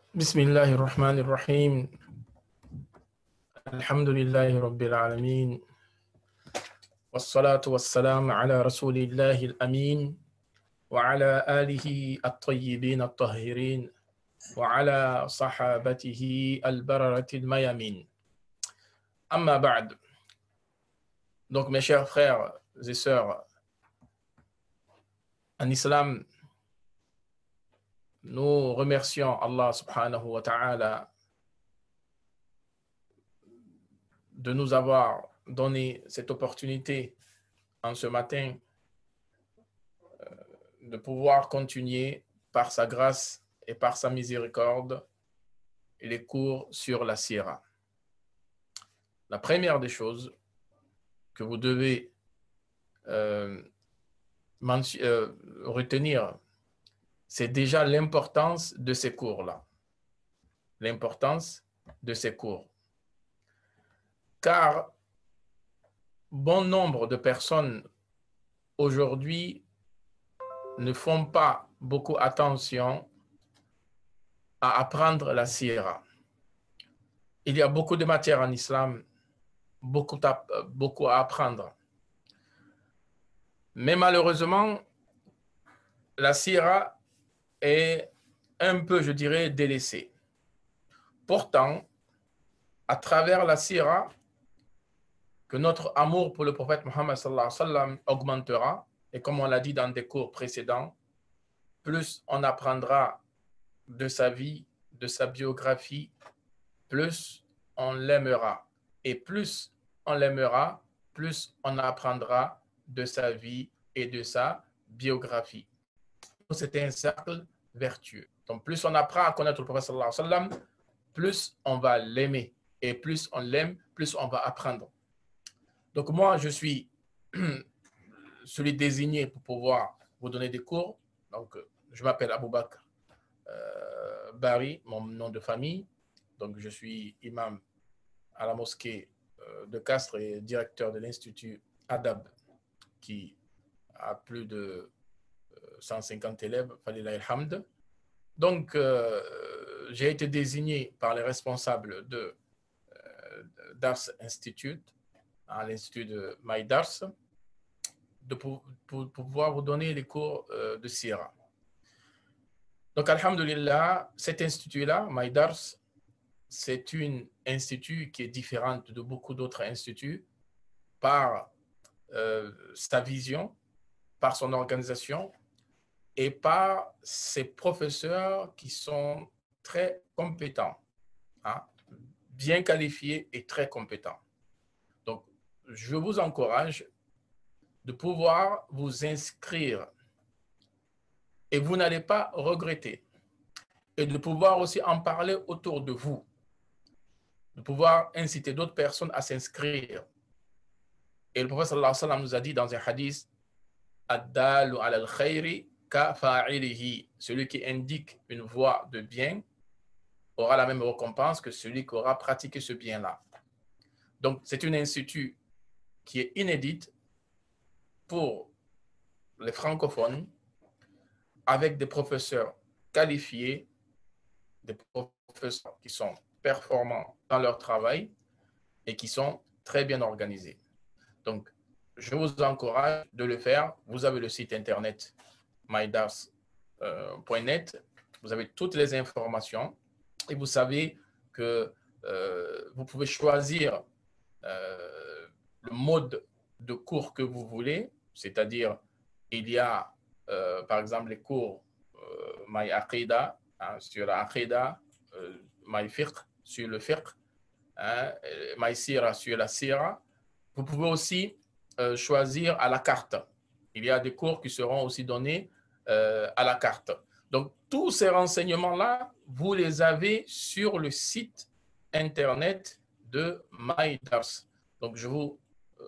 بسم الله الرحمن الرحيم الحمد لله رب العالمين والصلاة والسلام على رسول الله الأمين وعلى آله الطيبين الطاهرين وعلى صحابته البررة الميامين أما بعد. Donc mes chers frères et sœurs en islam, nous remercions Allah subhanahu wa ta'ala de nous avoir donné cette opportunité en ce matin de pouvoir continuer par sa grâce et par sa miséricorde les cours sur la Sira. La première des choses que vous devez retenir, c'est déjà l'importance de ces cours-là. L'importance de ces cours. Car bon nombre de personnes aujourd'hui ne font pas beaucoup attention à apprendre la Sira. Il y a beaucoup de matières en islam, beaucoup à apprendre. Mais malheureusement, la Sira est un peu, je dirais, délaissée. Pourtant, à travers la Sira, que notre amour pour le prophète Mohammed sallallahu alayhi wa sallam augmentera, et comme on l'a dit dans des cours précédents, plus on apprendra de sa vie, de sa biographie, plus on l'aimera. Et plus on l'aimera, plus on apprendra de sa vie et de sa biographie. C'est un cercle vertueux. Donc, plus on apprend à connaître le prophète sallallahu alayhi wa sallam, plus on va l'aimer. Et plus on l'aime, plus on va apprendre. Donc, moi, je suis celui désigné pour pouvoir vous donner des cours. Donc, je m'appelle Aboubakr Bari, mon nom de famille. Donc, je suis imam à la mosquée de Castres et directeur de l'Institut Adab, qui a plus de 150 élèves, Falillah el-Hamd. Donc, j'ai été désigné par les responsables de Dars Institute, à l'Institut de Maïdars, pour pouvoir vous donner les cours de Sira. Donc, alhamdulillah, cet institut-là, Maïdars, c'est un institut qui est différent de beaucoup d'autres instituts par sa vision, par son organisation et par ses professeurs qui sont très compétents, hein, bien qualifiés et très compétents. Donc, je vous encourage de pouvoir vous inscrire et vous n'allez pas regretter, et de pouvoir aussi en parler autour de vous, de pouvoir inciter d'autres personnes à s'inscrire. Et le prophète sallallahu alayhi wa sallam nous a dit dans un hadith, Ad-dalu ala al-khayri ka fa'ilihi, celui qui indique une voie de bien aura la même récompense que celui qui aura pratiqué ce bien-là. Donc, c'est un institut qui est inédite pour les francophones, avec des professeurs qualifiés, des professeurs qui sont performants dans leur travail et qui sont très bien organisés. Donc, je vous encourage de le faire. Vous avez le site internet maïdars.net. Vous avez toutes les informations et vous savez que vous pouvez choisir le mode de cours que vous voulez, c'est-à-dire il y a par exemple les cours My Aqida, hein, sur la Aqida, My Fiqh sur le Fiqh, hein, My Sira sur la Sira. Vous pouvez aussi choisir à la carte. Il y a des cours qui seront aussi donnés à la carte. Donc, tous ces renseignements-là, vous les avez sur le site internet de Maïdars. Donc, je vous,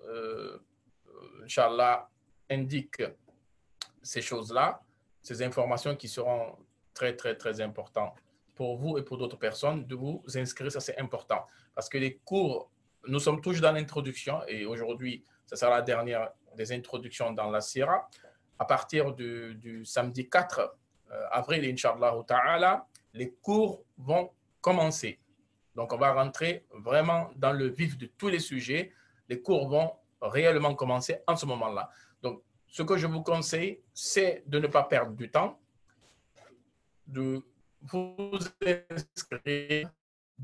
Inch'Allah, indique ces choses-là, ces informations qui seront très, très, très importantes pour vous et pour d'autres personnes, de vous inscrire, ça c'est important. Parce que les cours, nous sommes toujours dans l'introduction et aujourd'hui, ça sera la dernière des introductions dans la Sira. À partir du samedi 4 avril, Inch'Allah ta'ala, les cours vont commencer. Donc, on va rentrer vraiment dans le vif de tous les sujets. Les cours vont réellement commencer en ce moment-là. Donc, ce que je vous conseille, c'est de ne pas perdre du temps, de vous inscrire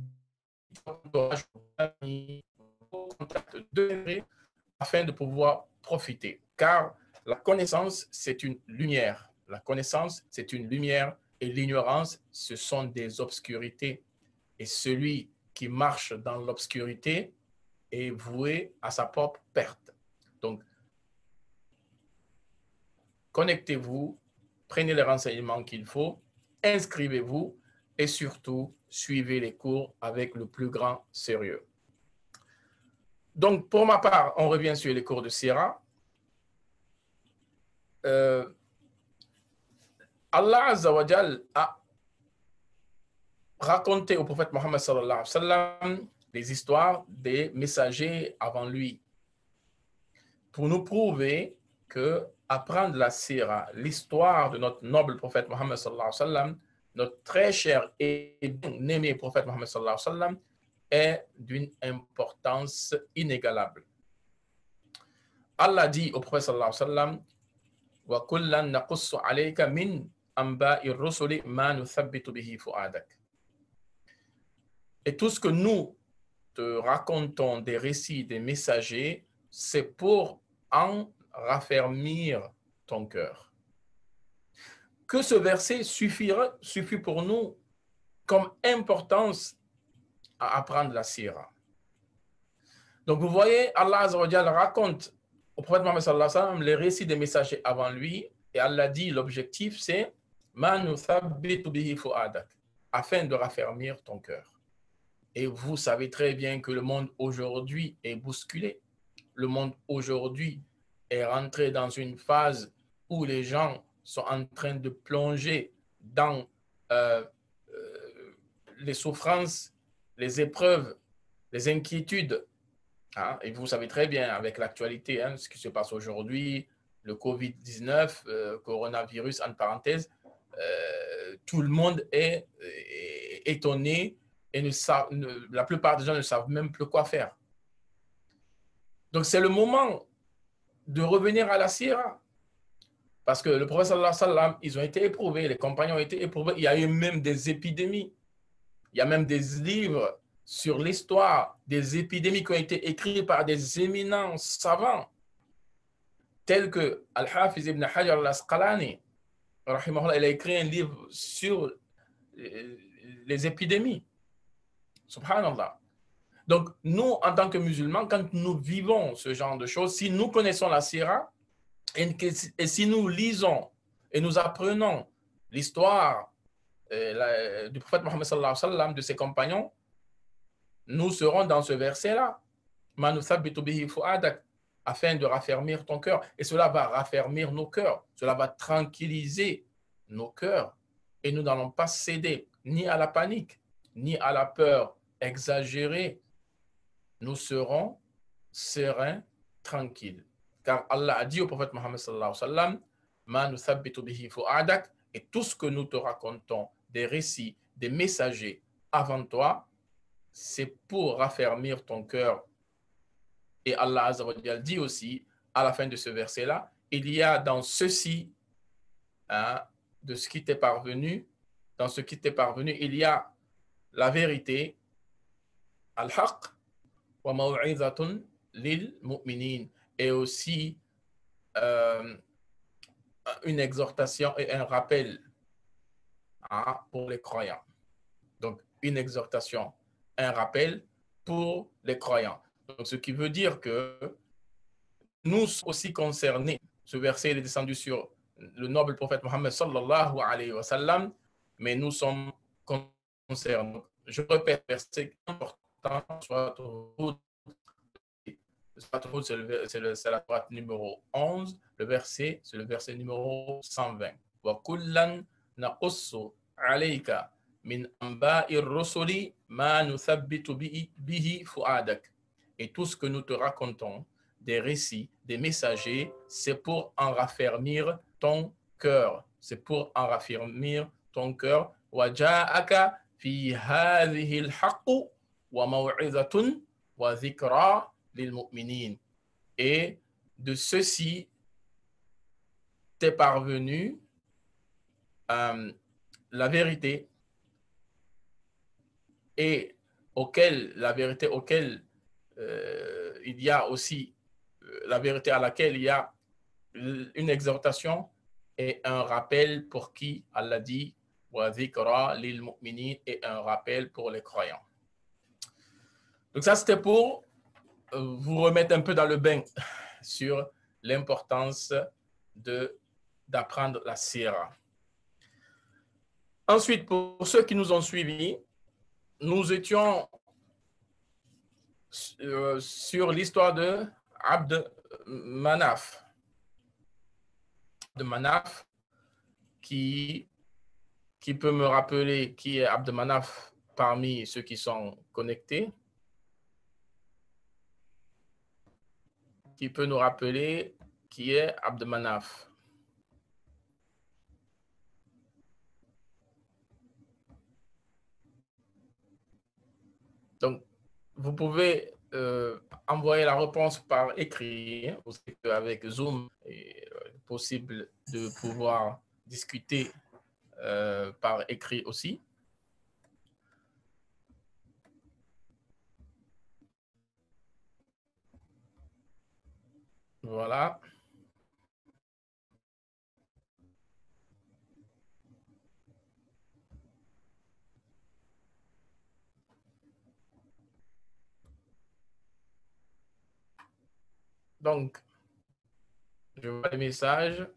afin de pouvoir profiter. Car la connaissance, c'est une lumière. La connaissance, c'est une lumière et l'ignorance, ce sont des obscurités. Et celui qui marche dans l'obscurité est voué à sa propre perte. Donc, connectez-vous, prenez les renseignements qu'il faut, inscrivez-vous et surtout, suivez les cours avec le plus grand sérieux. Donc, pour ma part, on revient sur les cours de Sira. Allah Azza wa Jal a raconté au prophète Mohammed sallallahu alayhi wa sallam des histoires des messagers avant lui pour nous prouver que apprendre la Sira, l'histoire de notre noble prophète Mohammed sallallahu alayhi wa sallam, notre très cher et bien-aimé prophète Mohammed sallallahu alayhi wa sallam, est d'une importance inégalable. Allah dit au prophète sallallahu alayhi wa sallam, wa kullan naqussu alayka min anba'i rusuli ma nuthabbitu bihi fu'adak. Et tout ce que nous te racontons des récits des messagers, c'est pour en raffermir ton cœur. Que ce verset suffit pour nous comme importance à apprendre la sira. Donc vous voyez, Allah Azza wa Jalla raconte au prophète Mohammed sallallahu alayhi wa sallam les récits des messagers avant lui, et Allah dit l'objectif c'est ma nuthabbitu bihi fu'adak, afin de raffermir ton cœur. Et vous savez très bien que le monde aujourd'hui est bousculé. Le monde aujourd'hui est rentré dans une phase où les gens sont en train de plonger dans les souffrances, les épreuves, les inquiétudes. Hein? Et vous savez très bien avec l'actualité, hein, ce qui se passe aujourd'hui, le Covid-19, coronavirus en parenthèse, tout le monde est étonné et la plupart des gens ne savent même plus quoi faire. Donc, c'est le moment de revenir à la sira. Parce que le prophète sallallahu alayhi wa sallam, ils ont été éprouvés, les compagnons ont été éprouvés. Il y a eu même des épidémies. Il y a même des livres sur l'histoire des épidémies qui ont été écrits par des éminents savants, tels que Al-Hafiz ibn Hajar al-Asqalani. Il a écrit un livre sur les épidémies. Subhanallah. Donc, nous, en tant que musulmans, quand nous vivons ce genre de choses, si nous connaissons la sira et si nous lisons et nous apprenons l'histoire du prophète Mohammed sallallahu alayhi wa sallam, de ses compagnons, nous serons dans ce verset-là, afin de raffermir ton cœur. Et cela va raffermir nos cœurs, cela va tranquilliser nos cœurs. Et nous n'allons pas céder ni à la panique, ni à la peur exagérée. Nous serons sereins, tranquilles. Car Allah a dit au prophète Mohammed sallallahu alayhi wa sallam, ma nuthabbitu bihi fu'adak, et tout ce que nous te racontons, des récits, des messagers avant toi, c'est pour raffermir ton cœur. Et Allah Azza wa Jalla dit aussi, à la fin de ce verset-là, il y a dans ceci, hein, de ce qui t'est parvenu, dans ce qui t'est parvenu, il y a la vérité, al-haq, wa maw'izatun lil mu'minin, et aussi une exhortation et un rappel, hein, pour les croyants. Donc, une exhortation, un rappel pour les croyants. Donc, ce qui veut dire que nous sommes aussi concernés. Ce verset est descendu sur le noble prophète Mohammed sallallahu alayhi wa sallam, mais nous sommes concernés. Je répète, verset important, c'est la sourate numéro 11, le verset, c'est le verset numéro 120. Wa kullan naqussu alayka min anba'ir rusuli ma nuthabbitu bihi fu'adak. Et tout ce que nous te racontons, des récits, des messagers, c'est pour en raffermir ton cœur. C'est pour en raffermir ton cœur وَجَاءَكَ فِي هَذِهِ الْحَقُّ وَمَوْعِظَةٌ وَذِكْرَى لِلْمُؤْمِنِينَ. Et de ceci t'est parvenu la vérité et la vérité auquel il y a aussi la vérité à laquelle il y a une exhortation et un rappel pour qui Allah dit wa dhikra lil mu'minin, et un rappel pour les croyants. Donc ça c'était pour vous remettre un peu dans le bain sur l'importance d'apprendre la sira. Ensuite, pour ceux qui nous ont suivis, nous étions sur l'histoire de Abd Manaf. Abd Manaf, qui peut me rappeler qui est Abd Manaf parmi ceux qui sont connectés? Qui peut nous rappeler qui est Abd Manaf? Donc, vous pouvez envoyer la réponse par écrit. Vous savez qu'avec Zoom, il est possible de pouvoir discuter par écrit aussi. Voilà. Donc, je vois les messages.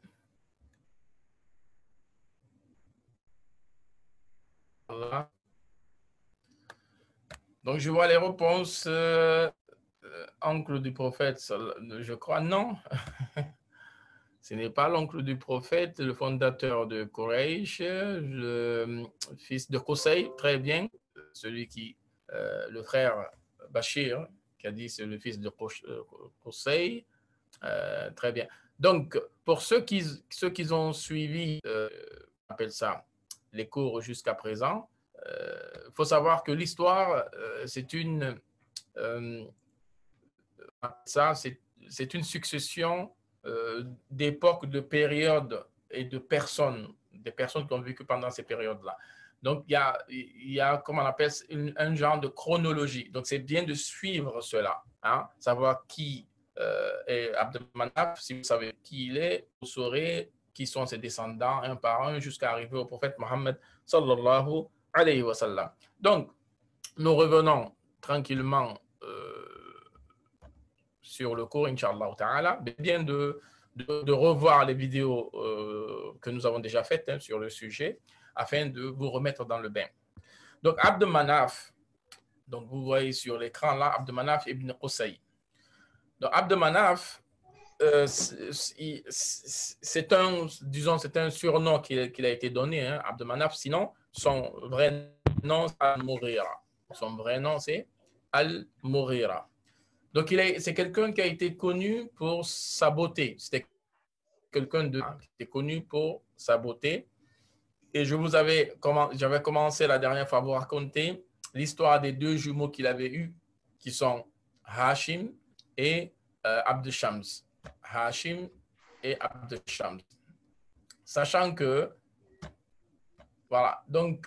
Voilà. Donc, je vois les réponses. Oncle du prophète, je crois, non. Ce n'est pas l'oncle du prophète, le fondateur de Quraysh, le fils de Qusay, très bien. Celui qui, le frère Bachir, qui a dit c'est le fils de Qusay. Très bien. Donc, pour ceux qui ont suivi, on appelle ça, les cours jusqu'à présent, il faut savoir que l'histoire, c'est une une succession d'époques, de périodes et de personnes, des personnes qui ont vécu pendant ces périodes-là. Donc, il y a comment on appelle, un genre de chronologie. Donc, c'est bien de suivre cela, hein, savoir qui est Abd Manaf. Si vous savez qui il est, vous saurez qui sont ses descendants, un par un, jusqu'à arriver au prophète Mohammed sallallahu alayhi wa sallam. Donc, nous revenons tranquillement sur le cours, Inch'Allah Ta'ala, bien de revoir les vidéos que nous avons déjà faites sur le sujet, afin de vous remettre dans le bain. Donc, Abd Manaf, donc vous voyez sur l'écran là, Abd Manaf ibn Qusay. Donc, Abd Manaf, c'est un surnom qui a été donné, hein, Abd Manaf. Sinon, son vrai nom, c'est Al-Mughira. Son vrai nom, c'est Al-Mughira. Donc, c'est quelqu'un qui a été connu pour sa beauté. C'était quelqu'un qui était connu pour sa beauté. Et j'avais commencé la dernière fois à vous raconter l'histoire des deux jumeaux qu'il avait eus, qui sont Hashim et Abd Shams. Hashim et Abd Shams. Sachant que, voilà, donc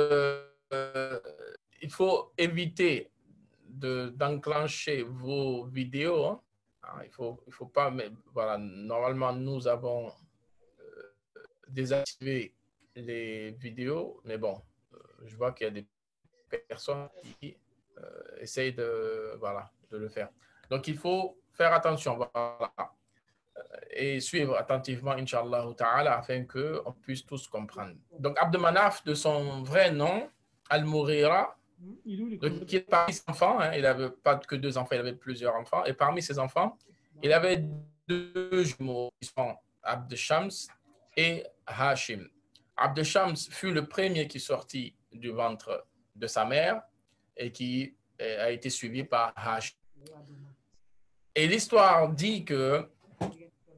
il faut éviter d'enclencher vos vidéos. Hein. Il faut pas, mais voilà, normalement, nous avons désactivé les vidéos, mais bon, je vois qu'il y a des personnes qui essayent de le faire. Donc, il faut faire attention, voilà, et suivre attentivement, Inch'Allah Ta'ala, afin qu'on puisse tous comprendre. Donc, Abd Manaf, de son vrai nom, Al-Mughira, donc, qui est parmi ses enfants, hein, il n'avait pas que deux enfants, il avait plusieurs enfants. Et parmi ses enfants, il avait deux jumeaux qui sont Abd Shams et Hashim. Abd Shams fut le premier qui sortit du ventre de sa mère et qui a été suivi par Hashim. Et l'histoire dit que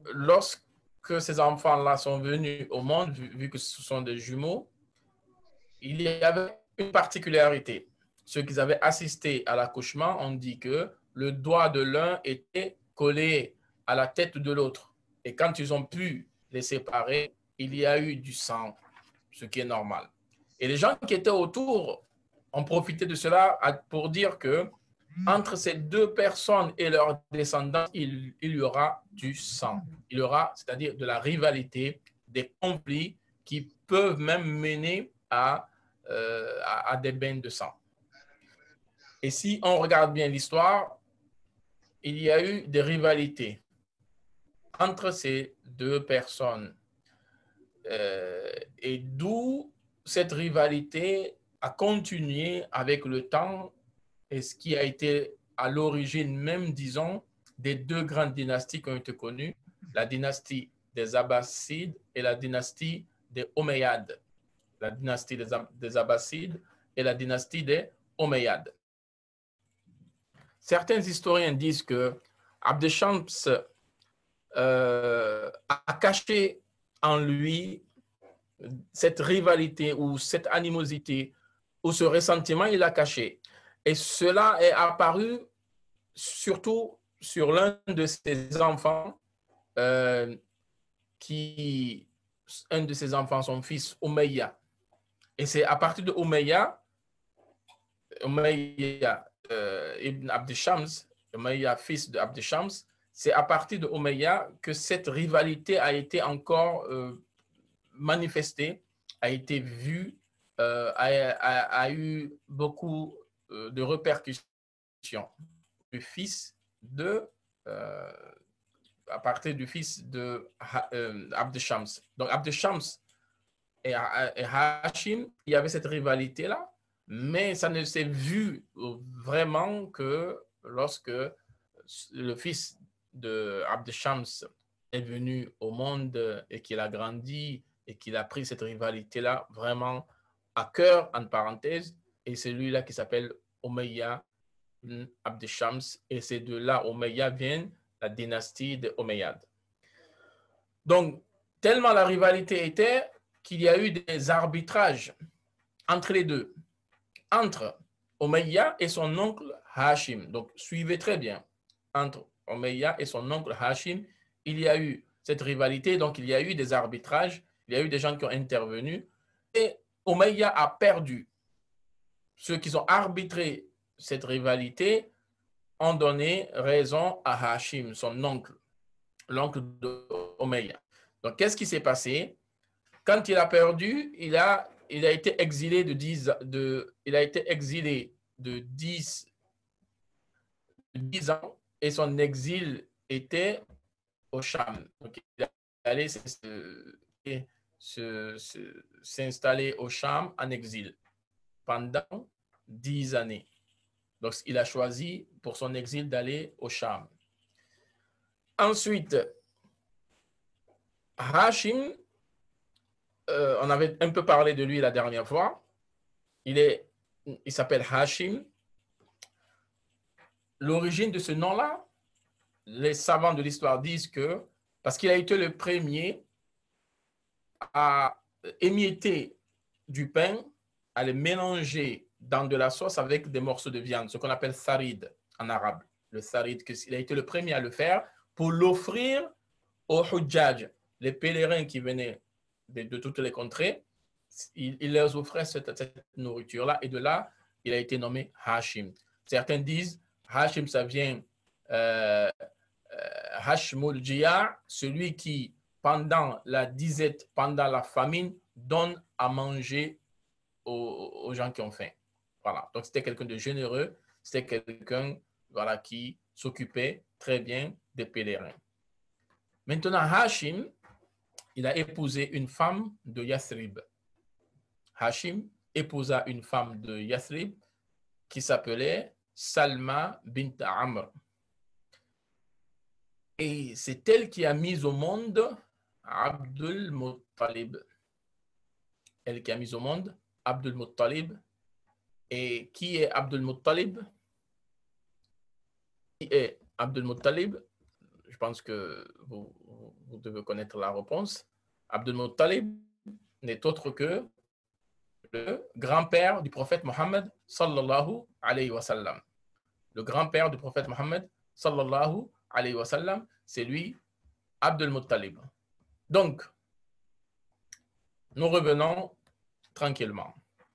lorsque ces enfants-là sont venus au monde, vu que ce sont des jumeaux, il y avait une particularité. Ceux qui avaient assisté à l'accouchement ont dit que le doigt de l'un était collé à la tête de l'autre. Et quand ils ont pu les séparer, il y a eu du sang, ce qui est normal. Et les gens qui étaient autour ont profité de cela pour dire que entre ces deux personnes et leurs descendants, il y aura du sang. Il y aura, c'est-à-dire de la rivalité, des conflits qui peuvent même mener à des bains de sang. Et si on regarde bien l'histoire, il y a eu des rivalités entre ces deux personnes. Et d'où cette rivalité a continué avec le temps et ce qui a été à l'origine même, disons, des deux grandes dynasties qui ont été connues, la dynastie des Abbassides et la dynastie des Omeyyades. La dynastie des Abbassides et la dynastie des Omeyyades. Certains historiens disent que Abd Shams a caché en lui cette rivalité ou cette animosité ou ce ressentiment, il l'a caché. Et cela est apparu surtout sur l'un de ses enfants, un de ses enfants, son fils, Umayya. Et c'est à partir de Umayya ibn Abd Shams, Umayya, fils de Abd Shams, c'est à partir de Umayya que cette rivalité a été encore manifestée, a été vue, a eu beaucoup de répercussions. Le fils de, à partir du fils de Abd Shams. Donc Abd Shams et Hashim, il y avait cette rivalité-là, mais ça ne s'est vu vraiment que lorsque le fils de Abd Shams est venu au monde et qu'il a grandi et qu'il a pris cette rivalité-là vraiment à cœur, en parenthèse, et c'est lui-là qui s'appelle Omeyyah ibn Abd Shams, et c'est de là, Omeyyah, vient la dynastie des Omeyyades. Donc, tellement la rivalité était qu'il y a eu des arbitrages entre les deux, entre Omeyyah et son oncle Hashim. Donc, suivez très bien. Entre Omeyyah et son oncle Hashim, il y a eu cette rivalité, donc il y a eu des arbitrages, il y a eu des gens qui ont intervenu, et Omeyyah a perdu. Ceux qui ont arbitré cette rivalité ont donné raison à Hashim, son oncle, l'oncle d'Omeyyah. Donc, qu'est-ce qui s'est passé? Quand il a perdu, il a été exilé il a été exilé de 10 ans et son exil était au Cham. Donc, il est allé s'installer au Cham en exil pendant 10 années. Donc, il a choisi pour son exil d'aller au Cham. Ensuite, Hashim, on avait un peu parlé de lui la dernière fois. Il s'appelle Hashim. L'origine de ce nom-là, les savants de l'histoire disent que parce qu'il a été le premier à émietter du pain, à le mélanger dans de la sauce avec des morceaux de viande, ce qu'on appelle tharid en arabe. Le tharid, il a été le premier à le faire pour l'offrir aux hujjaj, les pèlerins qui venaient de toutes les contrées. Il leur offrait cette nourriture-là et de là, il a été nommé Hashim. Certains disent Hashim, ça vient Hashmul Jiyar, celui qui, pendant la disette, pendant la famine, donne à manger aux gens qui ont faim. Voilà. Donc, c'était quelqu'un de généreux, c'était quelqu'un voilà, qui s'occupait très bien des pèlerins. Maintenant, Hashim, il a épousé une femme de Yathrib. Hashim épousa une femme de Yathrib qui s'appelait Salma bint Amr. Et c'est elle qui a mis au monde Abdul Muttalib. Elle qui a mis au monde Abdul Muttalib. Et qui est Abdul Muttalib? Qui est Abdul Muttalib? Je pense que vous devez connaître la réponse. Abdul Muttalib n'est autre que le grand-père du prophète Mohammed sallallahu alayhi wa sallam. Le grand-père du prophète Mohammed sallallahu alayhi wa sallam, c'est lui, Abdul Muttalib. Donc, nous revenons tranquillement.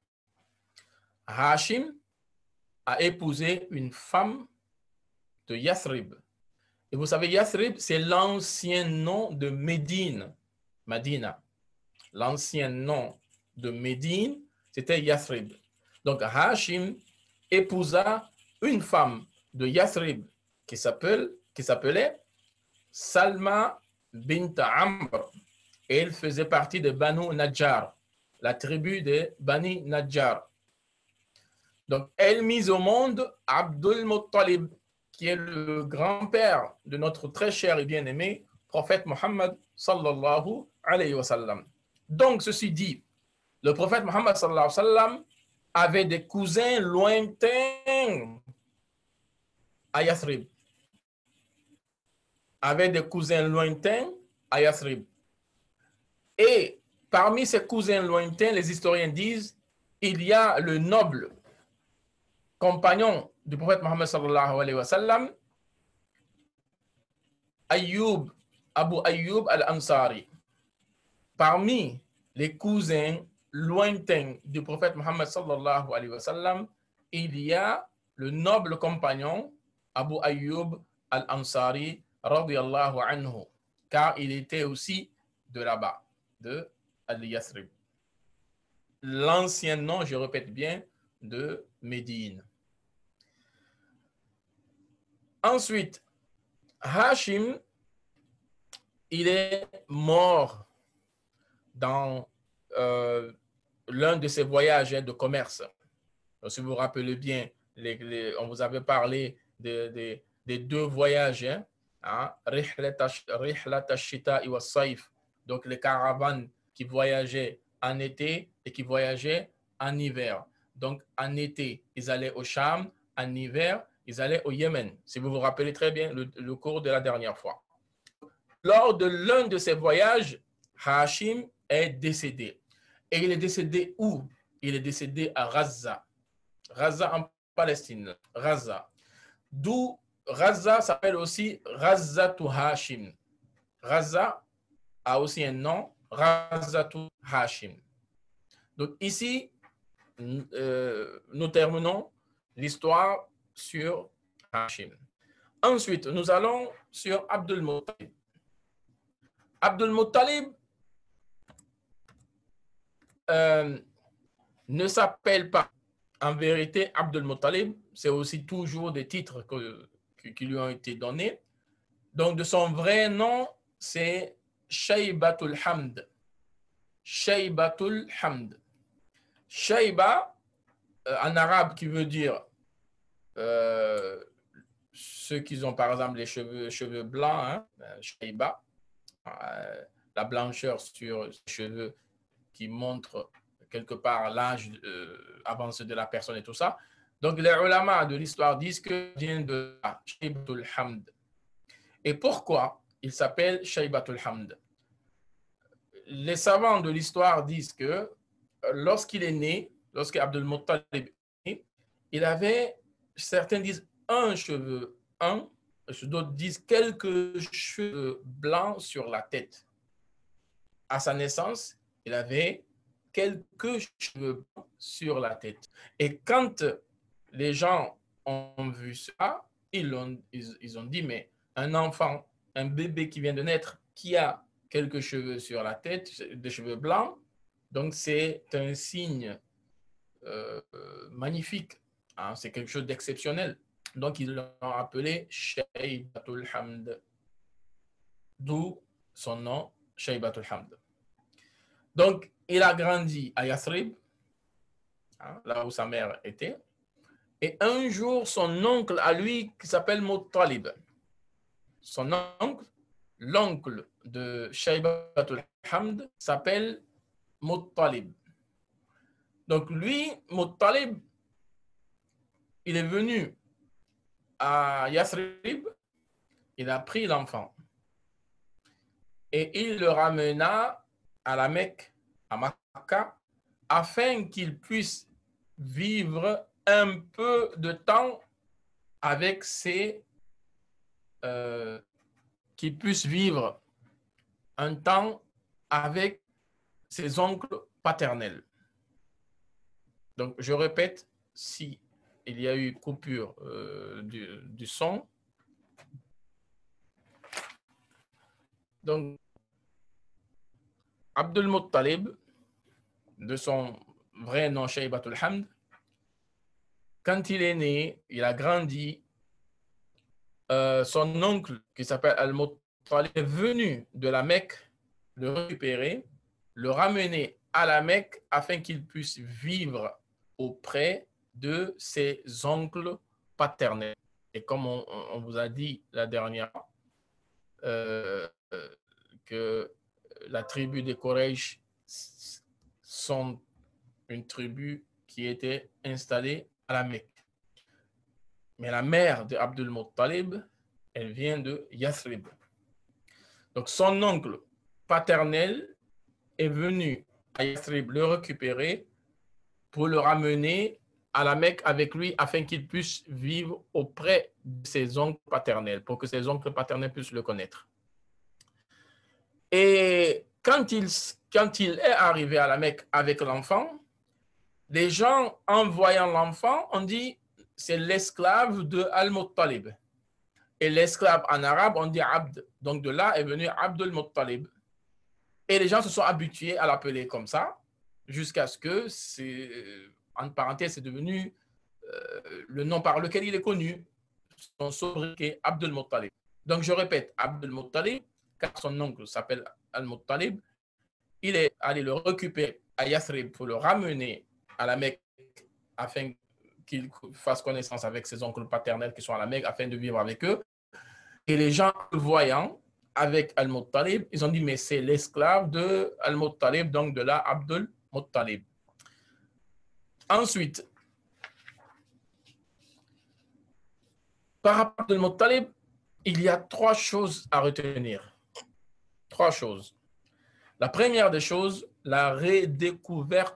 Hashim a épousé une femme de Yathrib. Et vous savez, Yathrib, c'est l'ancien nom de Médine, Madina. L'ancien nom de Médine, c'était Yathrib. Donc, Hashim épousa une femme de Yathrib qui s'appelait Salma bint Amr. Et elle faisait partie de Banu Najjar, la tribu de Bani Najjar. Donc, elle mise au monde Abdul Muttalib, qui est le grand-père de notre très cher et bien-aimé prophète Mohammed sallallahu alayhi wa sallam. Donc, ceci dit, le prophète Mohammed sallallahu alayhi wa sallam avait des cousins lointains à Yathrib. Avait des cousins lointains à Yathrib. Et parmi ces cousins lointains, les historiens disent, il y a le noble compagnon du prophète Mohammed sallallahu alayhi wa sallam, Abu Ayyub al-Ansari. Parmi les cousins lointains du prophète Mohammed sallallahu alayhi wa sallam, il y a le noble compagnon Abu Ayyub al-Ansari radiyallahu anhu, car il était aussi de là-bas, de Al-Yathrib. L'ancien nom, je répète bien, de Médine. Ensuite, Hashim, il est mort dans l'un de ses voyages de commerce. Donc, si vous vous rappelez bien, on vous avait parlé des deux voyages, Rihlat ash-Shita wa Saif, donc les caravanes qui voyageaient en été et qui voyageaient en hiver. Donc, en été, ils allaient au Cham, en hiver, ils allaient au Yémen, si vous vous rappelez très bien le cours de la dernière fois. Lors de l'un de ces voyages, Hashim est décédé. Et il est décédé où? Il est décédé à Gaza. Gaza en Palestine. Gaza. D'où Gaza s'appelle aussi Ghazatu Hashim. Gaza a aussi un nom, Ghazatu Hashim. Donc ici, nous terminons l'histoire sur Hashim. Ensuite, nous allons sur Abdul Muttalib. Abdul Muttalib ne s'appelle pas en vérité Abdul Muttalib, c'est aussi toujours des titres qui lui ont été donnés. Donc, de son vrai nom, c'est Shaybatul Hamd. Shaybatul Hamd. Shayba, en arabe, qui veut dire ceux qui ont par exemple les cheveux blancs, Shayba, la blancheur sur les cheveux qui montre quelque part l'âge avancé de la personne et tout ça. Donc, les ulama de l'histoire disent que vient de Shaybatul Hamd. Et pourquoi il s'appelle Shaybatul Hamd? Les savants de l'histoire disent que lorsqu'il est né, lorsque Abdul Muttalib est né, il avait, certains disent un cheveu, d'autres disent quelques cheveux blancs sur la tête. À sa naissance, il avait quelques cheveux blancs sur la tête. Et quand les gens ont vu ça, ils ont dit, mais un enfant, un bébé qui vient de naître, qui a quelques cheveux sur la tête, des cheveux blancs, donc c'est un signe magnifique, c'est quelque chose d'exceptionnel. Donc ils l'ont appelé Shaybatul Hamd, d'où son nom, Shaybatul Hamd. Donc il a grandi à Yathrib, là où sa mère était, et un jour son oncle à lui, qui s'appelle Muttalib, son oncle, l'oncle de Shaybatul Hamd, s'appelle Muttalib. Donc lui, Muttalib, il est venu à Yathrib, il a pris l'enfant et il le ramena à la Mecque, à Makkah, afin qu'il puisse vivre un peu de temps avec ses... qu'il puisse vivre un temps avec ses oncles paternels. Donc, je répète, si il y a eu coupure du son. Donc, Abdul Muttalib, de son vrai nom Shaybatul Hamd, quand il est né, il a grandi, son oncle qui s'appelle Al-Muttalib est venu de la Mecque le récupérer, le ramener à la Mecque afin qu'il puisse vivre auprès de ses oncles paternels. Et comme on vous a dit la dernière fois, que la tribu des Quraysh sont une tribu qui était installée à la Mecque. Mais la mère de Abdul Muttalib, elle vient de Yathrib. Donc son oncle paternel est venu à Yathrib le récupérer pour le ramener à la Mecque avec lui afin qu'il puisse vivre auprès de ses oncles paternels, pour que ses oncles paternels puissent le connaître. Et quand il est arrivé à la Mecque avec l'enfant, les gens, en voyant l'enfant, ont dit c'est l'esclave de Al-Muttalib. Et l'esclave en arabe, on dit Abd. Donc de là est venu Abdul Muttalib. Et les gens se sont habitués à l'appeler comme ça, jusqu'à ce que, en parenthèse, c'est devenu le nom par lequel il est connu, son sobriquet, Abdul Muttalib. Donc je répète, Abdul Muttalib, car son oncle s'appelle Al-Muttalib, il est allé le récupérer à Yathrib pour le ramener à la Mecque afin qu'il fasse connaissance avec ses oncles paternels qui sont à la Mecque afin de vivre avec eux. Et les gens le voyant avec Al-Muttalib, ils ont dit mais c'est l'esclave de Al-Muttalib, donc de là Abdul Muttalib. Ensuite, par rapport à Abdul Muttalib, il y a 3 choses à retenir. 3 choses. La première des choses, la redécouverte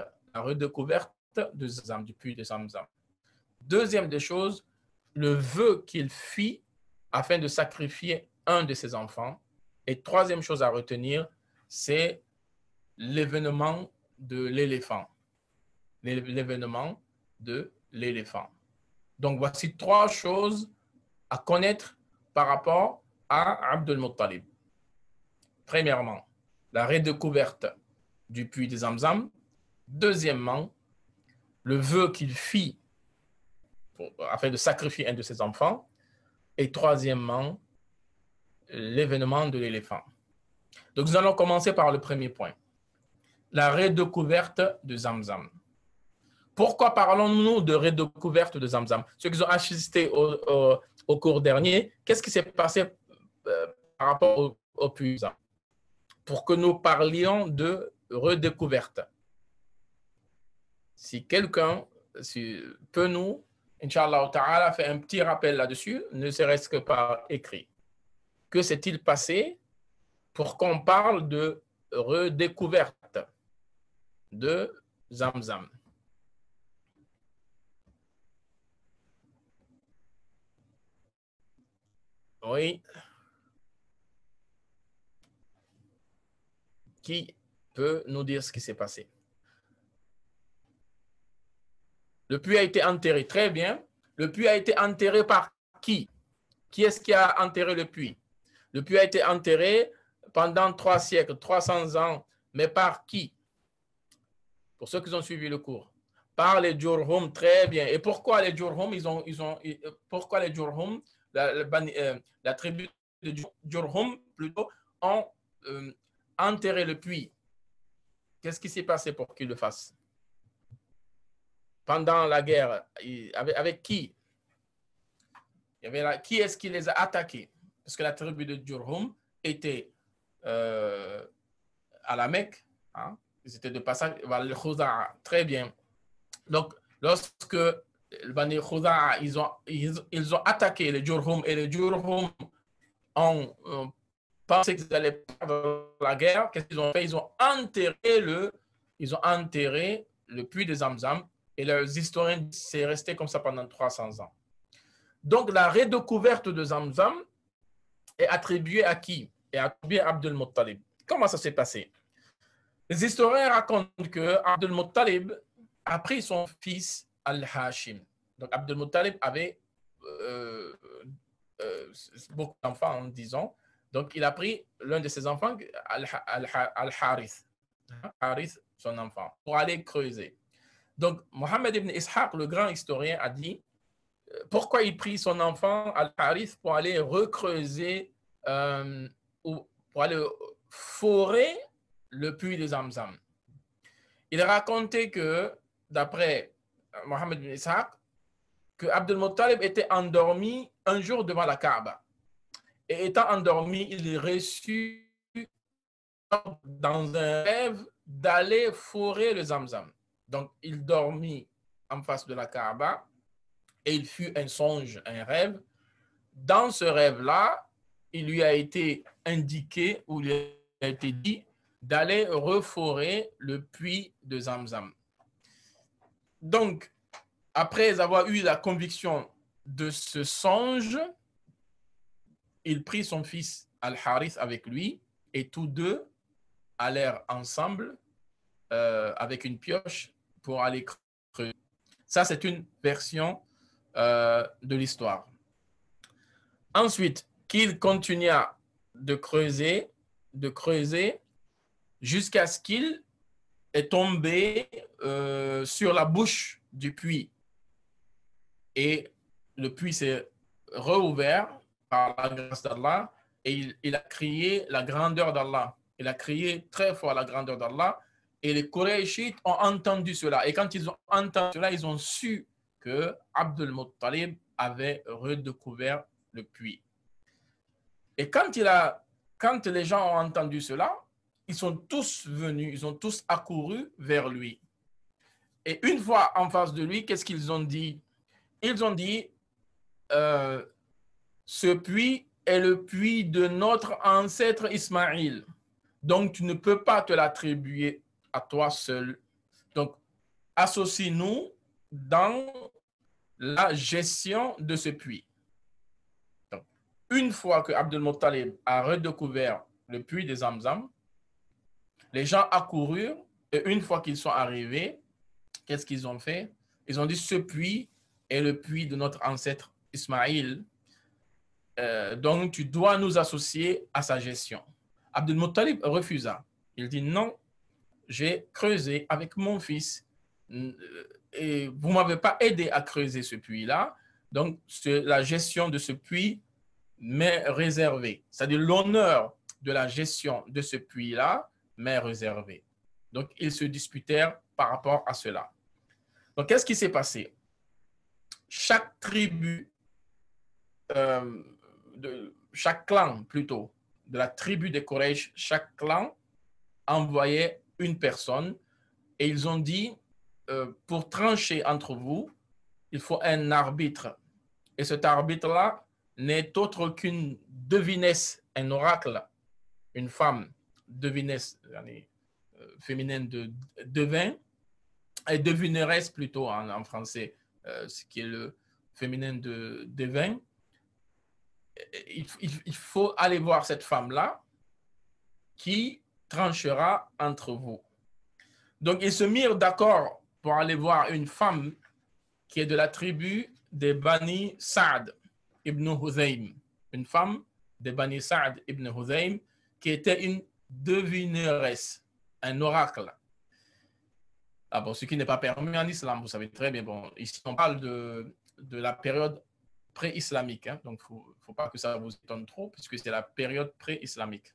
de Zamzam, du puits de Zamzam. Deuxième des choses, le vœu qu'il fit afin de sacrifier un de ses enfants. Et troisième chose à retenir, c'est l'événement de l'éléphant. L'événement de l'éléphant. Donc, voici 3 choses à connaître par rapport à Abdul Muttalib. Premièrement, la redécouverte du puits de Zamzam. Deuxièmement, le vœu qu'il fit afin de sacrifier un de ses enfants. Et troisièmement, l'événement de l'éléphant. Donc, nous allons commencer par le premier point. La redécouverte de Zamzam. Pourquoi parlons-nous de redécouverte de Zamzam? Ceux qui ont assisté au cours dernier, qu'est-ce qui s'est passé par rapport au puits Zamzam? Pour que nous parlions de redécouverte. Si quelqu'un peut nous, Inch'Allah Ta'ala, faire un petit rappel là-dessus, ne serait-ce que par écrit. Que s'est-il passé pour qu'on parle de redécouverte de Zamzam? Oui. Qui peut nous dire ce qui s'est passé? Le puits a été enterré. Très bien. Le puits a été enterré par qui? Qui est-ce qui a enterré le puits? Le puits a été enterré pendant 3 siècles, 300 ans. Mais par qui? Pour ceux qui ont suivi le cours. Par les Jurhum. Très bien. Et pourquoi les Jurhum, pourquoi les Jurhum, la tribu de Jurhum, plutôt, ont enterré le puits? Qu'est-ce qui s'est passé pour qu'ils le fassent? Pendant la guerre, avec qui? Qui est-ce qui les a attaqués? Parce que la tribu de Jurhum était à la Mecque. Hein? Ils étaient de passage vers le Khuza'a. Très bien. Donc, lorsque le Bani Khuza'a, ils ont attaqué les Jurhum et les Jurhum ont pensé qu'ils allaient perdre la guerre, qu'est-ce qu'ils ont fait? Ils ont enterré ils ont enterré le puits de Zamzam et leurs historiens c'est resté comme ça pendant 300 ans. Donc, la redécouverte de Zamzam est attribuée à qui? Et attribuée à Abdul Muttalib. Comment ça s'est passé? Les historiens racontent que Abdul Muttalib a pris son fils Al-Hashim. Donc, Abdul Muttalib avait beaucoup d'enfants, disons. Donc, il a pris l'un de ses enfants, Al-Harith. Harith, son enfant, pour aller creuser. Donc, Mohammed ibn Ishaq, le grand historien, a dit pourquoi il prit son enfant Al-Harith pour aller recreuser ou pour aller forer le puits de Zamzam. Il racontait que, d'après Mohammed ibn Ishaq, que Abdul Muttalib était endormi un jour devant la Kaaba. Et étant endormi, il reçut dans un rêve d'aller forer le Zamzam. Donc, il dormit en face de la Kaaba et il fut un songe, un rêve. Dans ce rêve-là, il lui a été indiqué ou il lui a été dit d'aller reforer le puits de Zamzam. Donc, après avoir eu la conviction de ce songe, il prit son fils Al-Harith avec lui et tous deux allèrent ensemble avec une pioche pour aller creuser. Ça, c'est une version de l'histoire. Ensuite, qu'il continua de creuser jusqu'à ce qu'il est tombé sur la bouche du puits. Et le puits s'est rouvert par la grâce d'Allah et il a crié la grandeur d'Allah. Il a crié très fort la grandeur d'Allah et les Qurayshites ont entendu cela. Et quand ils ont entendu cela, ils ont su que Abdul Muttalib avait redécouvert le puits. Et quand les gens ont entendu cela, ils sont tous venus, ils ont tous accouru vers lui. Et une fois en face de lui, qu'est-ce qu'ils ont dit? Ils ont dit, ce puits est le puits de notre ancêtre Ismaïl. Donc, tu ne peux pas te l'attribuer à toi seul. Donc, associe-nous dans la gestion de ce puits. Donc, une fois que Abdul Muttalib a redécouvert le puits de Zamzam, les gens accoururent et une fois qu'ils sont arrivés, qu'est-ce qu'ils ont fait? Ils ont dit, ce puits est le puits de notre ancêtre Ismaïl. Donc, tu dois nous associer à sa gestion. Abdul Muttalib refusa. Il dit, non, j'ai creusé avec mon fils et vous ne m'avez pas aidé à creuser ce puits-là. Donc, la gestion de ce puits m'est réservée. C'est-à-dire l'honneur de la gestion de ce puits-là m'est réservé. Donc, ils se disputèrent par rapport à cela. Donc, qu'est-ce qui s'est passé? Chaque tribu, chaque clan plutôt, de la tribu des Quraysh, chaque clan envoyait une personne et ils ont dit, pour trancher entre vous, il faut un arbitre. Et cet arbitre-là n'est autre qu'une devinesse, un oracle, une femme, devinesse féminine de devin, et devineresse plutôt en français, ce qui est le féminin de devin. Il faut aller voir cette femme-là qui tranchera entre vous. Donc, ils se mirent d'accord pour aller voir une femme qui est de la tribu des Bani Sa'd ibn Hudhaym. Une femme des Bani Sa'd ibn Hudhaym qui était une devineresse, un oracle. Ah bon, ce qui n'est pas permis en islam, vous savez très bien. Bon, ici, on parle de la période pré-islamique. Hein, donc, il ne faut pas que ça vous étonne trop, puisque c'est la période pré-islamique.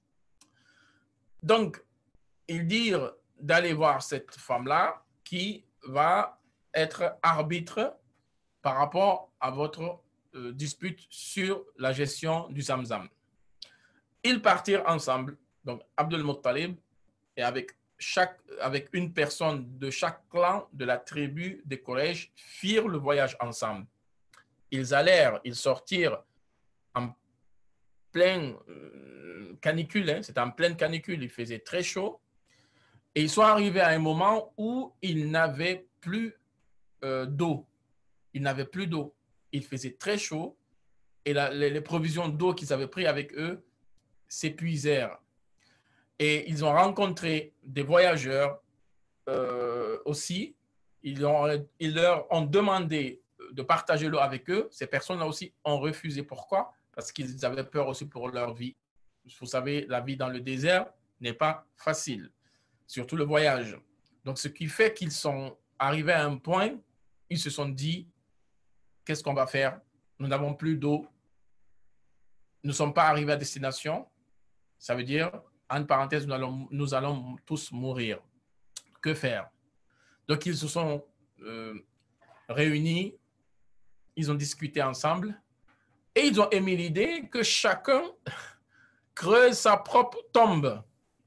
Donc, ils dirent d'aller voir cette femme-là qui va être arbitre par rapport à votre dispute sur la gestion du Zamzam. Ils partirent ensemble, donc Abdul Muttalib, et avec une personne de chaque clan de la tribu des Quraysh, firent le voyage ensemble. Ils sortirent en pleine canicule, hein, c'était en pleine canicule, il faisait très chaud. Et ils sont arrivés à un moment où ils n'avaient plus d'eau. Ils n'avaient plus d'eau. Il faisait très chaud et les provisions d'eau qu'ils avaient prises avec eux s'épuisèrent. Et ils ont rencontré des voyageurs aussi. Ils leur ont demandé de partager l'eau avec eux. Ces personnes-là aussi ont refusé. Pourquoi? Parce qu'ils avaient peur aussi pour leur vie. Vous savez, la vie dans le désert n'est pas facile, surtout le voyage. Donc, ce qui fait qu'ils sont arrivés à un point, ils se sont dit, qu'est-ce qu'on va faire? Nous n'avons plus d'eau. Nous ne sommes pas arrivés à destination. Ça veut dire, entre parenthèses, nous allons tous mourir. Que faire? Donc, ils se sont réunis, ils ont discuté ensemble et ils ont émis l'idée que chacun creuse sa propre tombe.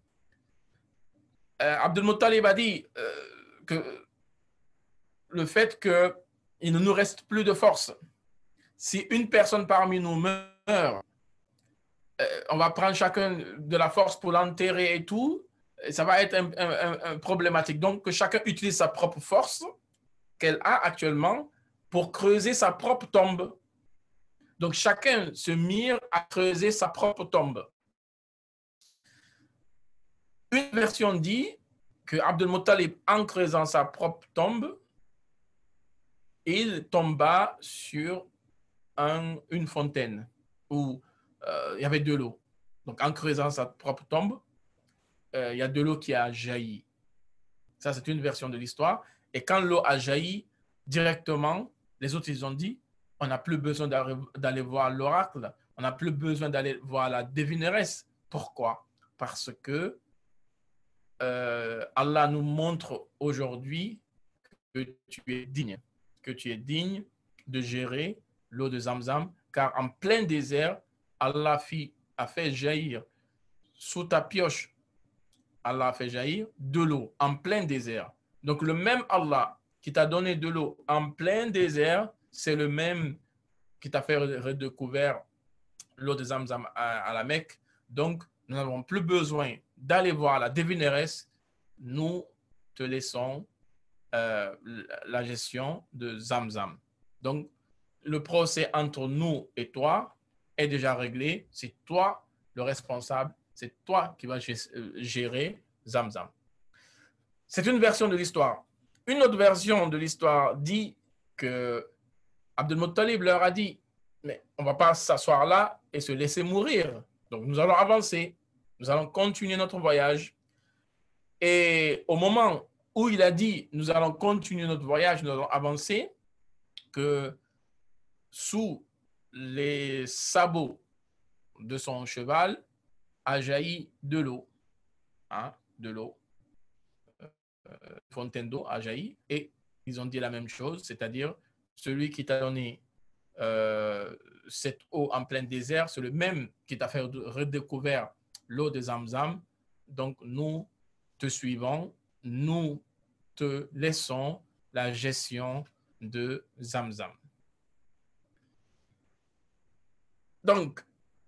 Abdul Muttalib a dit que le fait qu'il ne nous reste plus de force, si une personne parmi nous meurt, on va prendre chacun de la force pour l'enterrer et tout, ça va être un problématique. Donc, que chacun utilise sa propre force qu'elle a actuellement pour creuser sa propre tombe. Donc, chacun se mire à creuser sa propre tombe. Une version dit que Abdul Muttalib, en creusant sa propre tombe, il tomba sur une fontaine où il y avait de l'eau. Donc, en creusant sa propre tombe, il y a de l'eau qui a jailli. Ça, c'est une version de l'histoire. Et quand l'eau a jailli, directement, les autres, ils ont dit, on n'a plus besoin d'aller voir l'oracle, on n'a plus besoin d'aller voir la devineresse. Pourquoi? Parce que Allah nous montre aujourd'hui que tu es digne de gérer l'eau de Zamzam, car en plein désert, Allah a fait jaillir sous ta pioche, Allah a fait jaillir de l'eau en plein désert. Donc le même Allah qui t'a donné de l'eau en plein désert, c'est le même qui t'a fait redécouvrir l'eau de Zamzam à la Mecque. Donc, nous n'avons plus besoin d'aller voir la devineresse. Nous te laissons la gestion de Zamzam. Donc, le procès entre nous et toi est déjà réglé. C'est toi le responsable. C'est toi qui vas gérer Zamzam. C'est une version de l'histoire. Une autre version de l'histoire dit que Abdul Muttalib leur a dit, mais on ne va pas s'asseoir là et se laisser mourir. Donc, nous allons avancer. Nous allons continuer notre voyage. Et au moment où il a dit, nous allons continuer notre voyage, nous allons avancer, que sous les sabots de son cheval a jailli de l'eau. Hein, de l'eau. Fontaine d'eau a jailli. Et ils ont dit la même chose, c'est-à-dire celui qui t'a donné cette eau en plein désert, c'est le même qui t'a fait redécouvrir l'eau de Zamzam. Donc, nous te suivons, nous te laissons la gestion de Zamzam. Donc,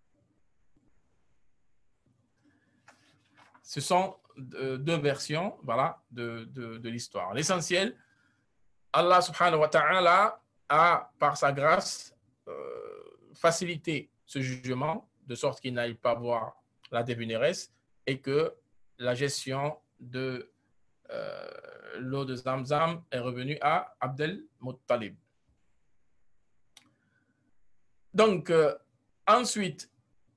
ce sont deux versions, voilà, de l'histoire. L'essentiel, Allah subhanahu wa ta'ala a, par sa grâce, facilité ce jugement de sorte qu'il n'aille pas voir la devineresse et que la gestion de l'eau de Zamzam est revenue à Abdel Muttalib. Donc, ensuite,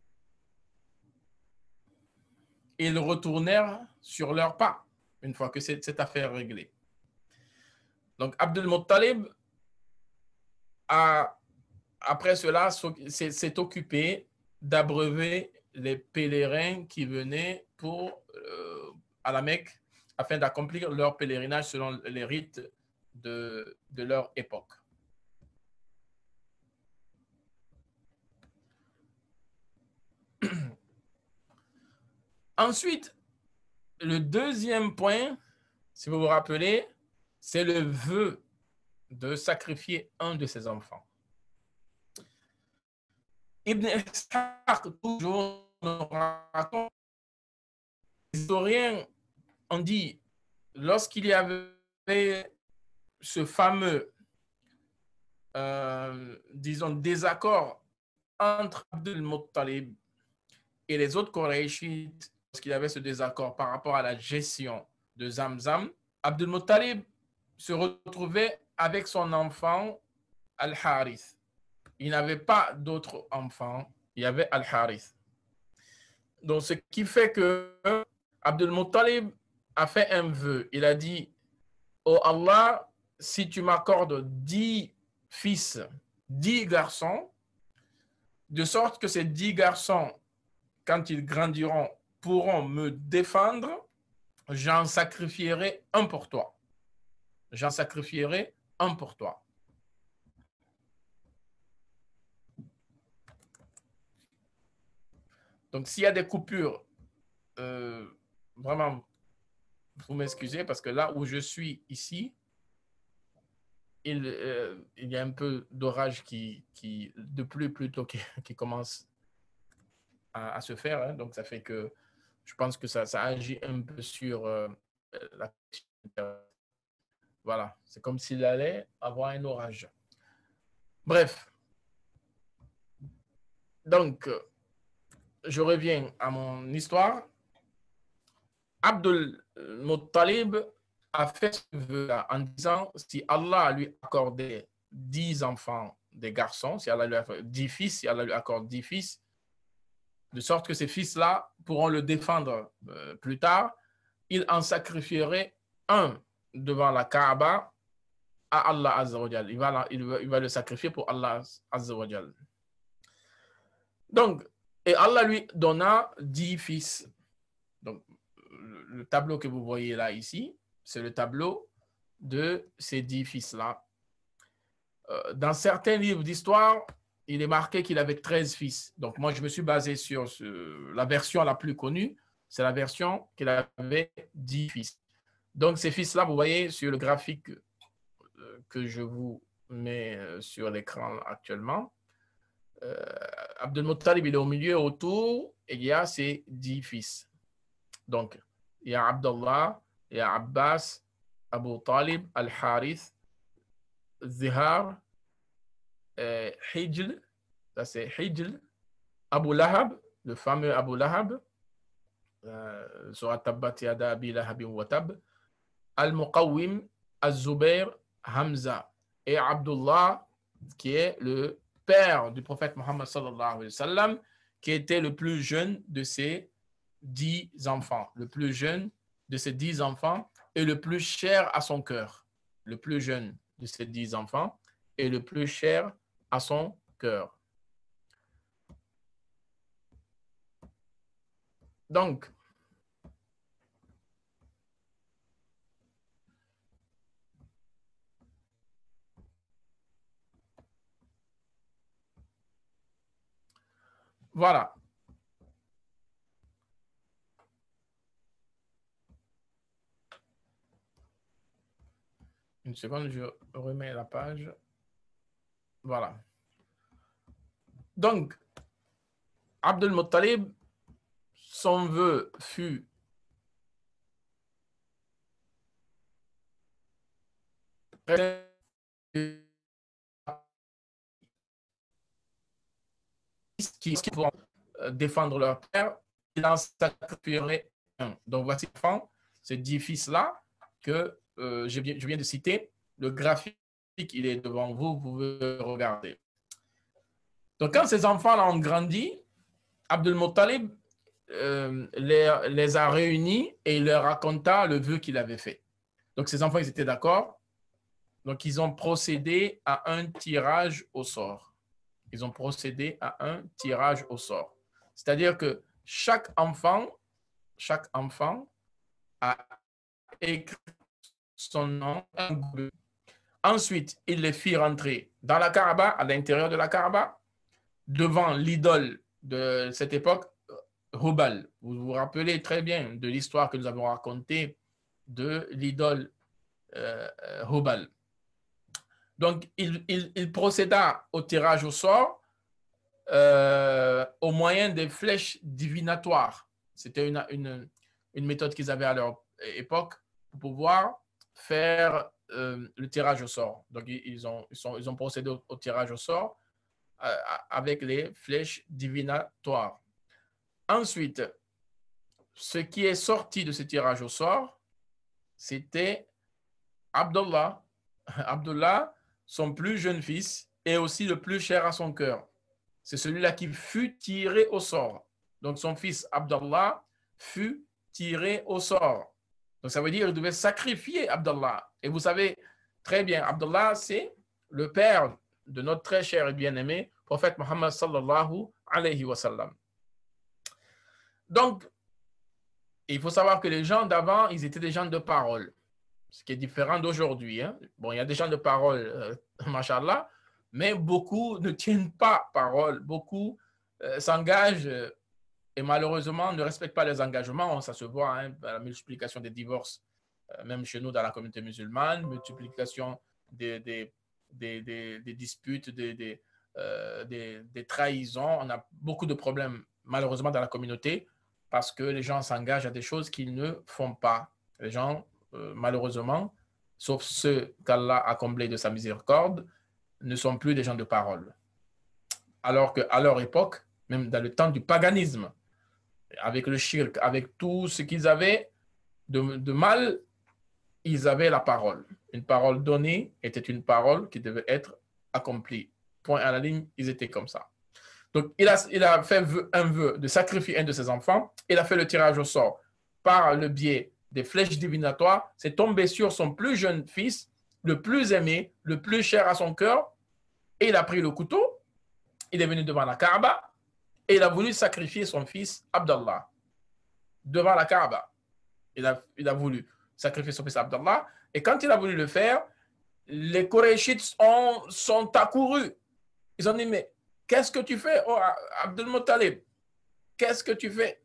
ils retournèrent sur leurs pas une fois que cette affaire réglée. Donc, Abdel Muttalib après cela, s'est occupé d'abreuver les pèlerins qui venaient à la Mecque afin d'accomplir leur pèlerinage selon les rites de leur époque. Ensuite, le deuxième point, si vous vous rappelez, c'est le vœu de sacrifier un de ses enfants. Ibn Ishaq, toujours, nous raconte, les historiens on dit, lorsqu'il y avait ce fameux, disons, désaccord entre Abdul Muttalib et les autres Qurayshites, lorsqu'il y avait ce désaccord par rapport à la gestion de Zamzam, Abdul Muttalib se retrouvait avec son enfant Al-Harith. Il n'avait pas d'autres enfants, il y avait Al-Harith. Donc, ce qui fait que Abdul Muttalib a fait un vœu. Il a dit, oh Allah, si tu m'accordes 10 fils, 10 garçons, de sorte que ces 10 garçons, quand ils grandiront, pourront me défendre, j'en sacrifierai un pour toi. J'en sacrifierai un pour toi. Donc, s'il y a des coupures, vraiment, vous m'excusez parce que là où je suis ici, il y a un peu d'orage de pluie plutôt qui commence à se faire. Hein. Donc, ça fait que je pense que ça agit un peu sur la... Voilà, c'est comme s'il allait avoir un orage. Bref, donc, je reviens à mon histoire. Abdul Muttalib a fait ce vœu-là en disant si Allah lui accordait 10 enfants, des garçons, si Allah lui accorde 10 fils, si Allah lui accorde 10 fils, de sorte que ces fils-là pourront le défendre plus tard, il en sacrifierait un devant la Kaaba à Allah Azza wa Jal. Il va le sacrifier pour Allah Azza wa Jal. Donc, et Allah lui donna 10 fils. Donc, le tableau que vous voyez là ici, c'est le tableau de ces 10 fils-là. Dans certains livres d'histoire, il est marqué qu'il avait 13 fils. Donc, moi, je me suis basé sur la version la plus connue. C'est la version qu'il avait 10 fils. Donc, ces fils-là, vous voyez sur le graphique que je vous mets sur l'écran actuellement. Abdul Muttalib, il est au milieu, autour, et il y a ses 10 fils. Donc, il y a Abdullah, il y a Abbas, Abu Talib, Al-Harith, Zihar, Hijl, ça c'est Hijl, Abu Lahab, le fameux Abu Lahab, sur Tabbat Yada Abi Lahabin wa Tab, Al-Muqawwim, Al-Zubair, Hamza et Abdullah, qui est le père du prophète Mohammed sallallahu alayhi wa sallam, qui était le plus jeune de ses 10 enfants, le plus jeune de ses 10 enfants et le plus cher à son cœur. Le plus jeune de ses 10 enfants et le plus cher à son cœur. Donc, voilà. Une seconde, je remets la page. Voilà. Donc, Abdul Muttalib, son vœu fut qui vont défendre leur père, il en sacrifierait un. Donc, voici ces 10 fils-là que je viens de citer. Le graphique, il est devant vous, vous pouvez regarder. Donc, quand ces enfants-là ont grandi, Abdul Muttalib les a réunis et il leur raconta le vœu qu'il avait fait. Donc, ces enfants, ils étaient d'accord. Donc, ils ont procédé à un tirage au sort. Ils ont procédé à un tirage au sort. C'est-à-dire que chaque enfant a écrit son nom. Ensuite, il les fit rentrer dans la Kaaba, à l'intérieur de la Kaaba, devant l'idole de cette époque, Hubal. Vous vous rappelez très bien de l'histoire que nous avons racontée de l'idole Hubal. Donc, il procéda au tirage au sort au moyen des flèches divinatoires. C'était une méthode qu'ils avaient époque pour pouvoir faire le tirage au sort. Donc, ils ont procédé au tirage au sort avec les flèches divinatoires. Ensuite, ce qui est sorti de ce tirage au sort, c'était Abdullah. Abdullah, son plus jeune fils, et aussi le plus cher à son cœur. C'est celui-là qui fut tiré au sort. Donc, son fils Abdullah fut tiré au sort. Donc, ça veut dire qu'il devait sacrifier Abdullah. Et vous savez très bien, Abdullah, c'est le père de notre très cher et bien-aimé prophète Mohammed sallallahu alayhi wa sallam. Donc, il faut savoir que les gens d'avant, ils étaient des gens de parole, ce qui est différent d'aujourd'hui. Hein. Bon, il y a des gens de parole, mashallah, mais beaucoup ne tiennent pas parole, beaucoup s'engagent et malheureusement ne respectent pas les engagements. Ça se voit, hein, la multiplication des divorces, même chez nous dans la communauté musulmane, multiplication des disputes, des trahisons. On a beaucoup de problèmes malheureusement dans la communauté parce que les gens s'engagent à des choses qu'ils ne font pas. Les gens, malheureusement, sauf ceux qu'Allah a comblés de sa miséricorde, ne sont plus des gens de parole. Alors qu'à leur époque, même dans le temps du paganisme, avec le shirk, avec tout ce qu'ils avaient de mal, ils avaient la parole. Une parole donnée était une parole qui devait être accomplie. Point à la ligne, ils étaient comme ça. Donc, il a fait un vœu de sacrifier un de ses enfants. Il a fait le tirage au sort par le biais des flèches divinatoires. C'est tombé sur son plus jeune fils, le plus aimé, le plus cher à son cœur. Et il a pris le couteau. Il est venu devant la Kaaba et il a voulu sacrifier son fils Abdallah devant la Kaaba. Il a voulu sacrifier son fils Abdallah. Et quand il a voulu le faire, les Korachites sont accourus. Ils ont dit, mais qu'est-ce que tu fais, oh, Abdul Muttalib? Qu'est-ce que tu fais?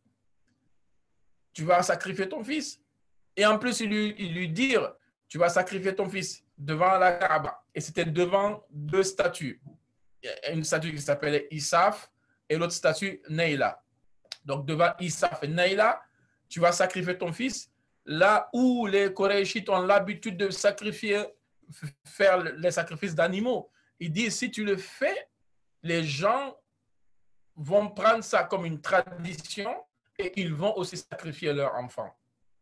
Tu vas sacrifier ton fils? Et en plus, ils lui dirent, tu vas sacrifier ton fils devant la Kaaba. Et c'était devant deux statues. Une statue qui s'appelait Isaf et l'autre statue Neila. Donc, devant Isaf et Neila, tu vas sacrifier ton fils. Là où les Korachites ont l'habitude de sacrifier, faire les sacrifices d'animaux. Ils disent, si tu le fais, les gens vont prendre ça comme une tradition et ils vont aussi sacrifier leurs enfants.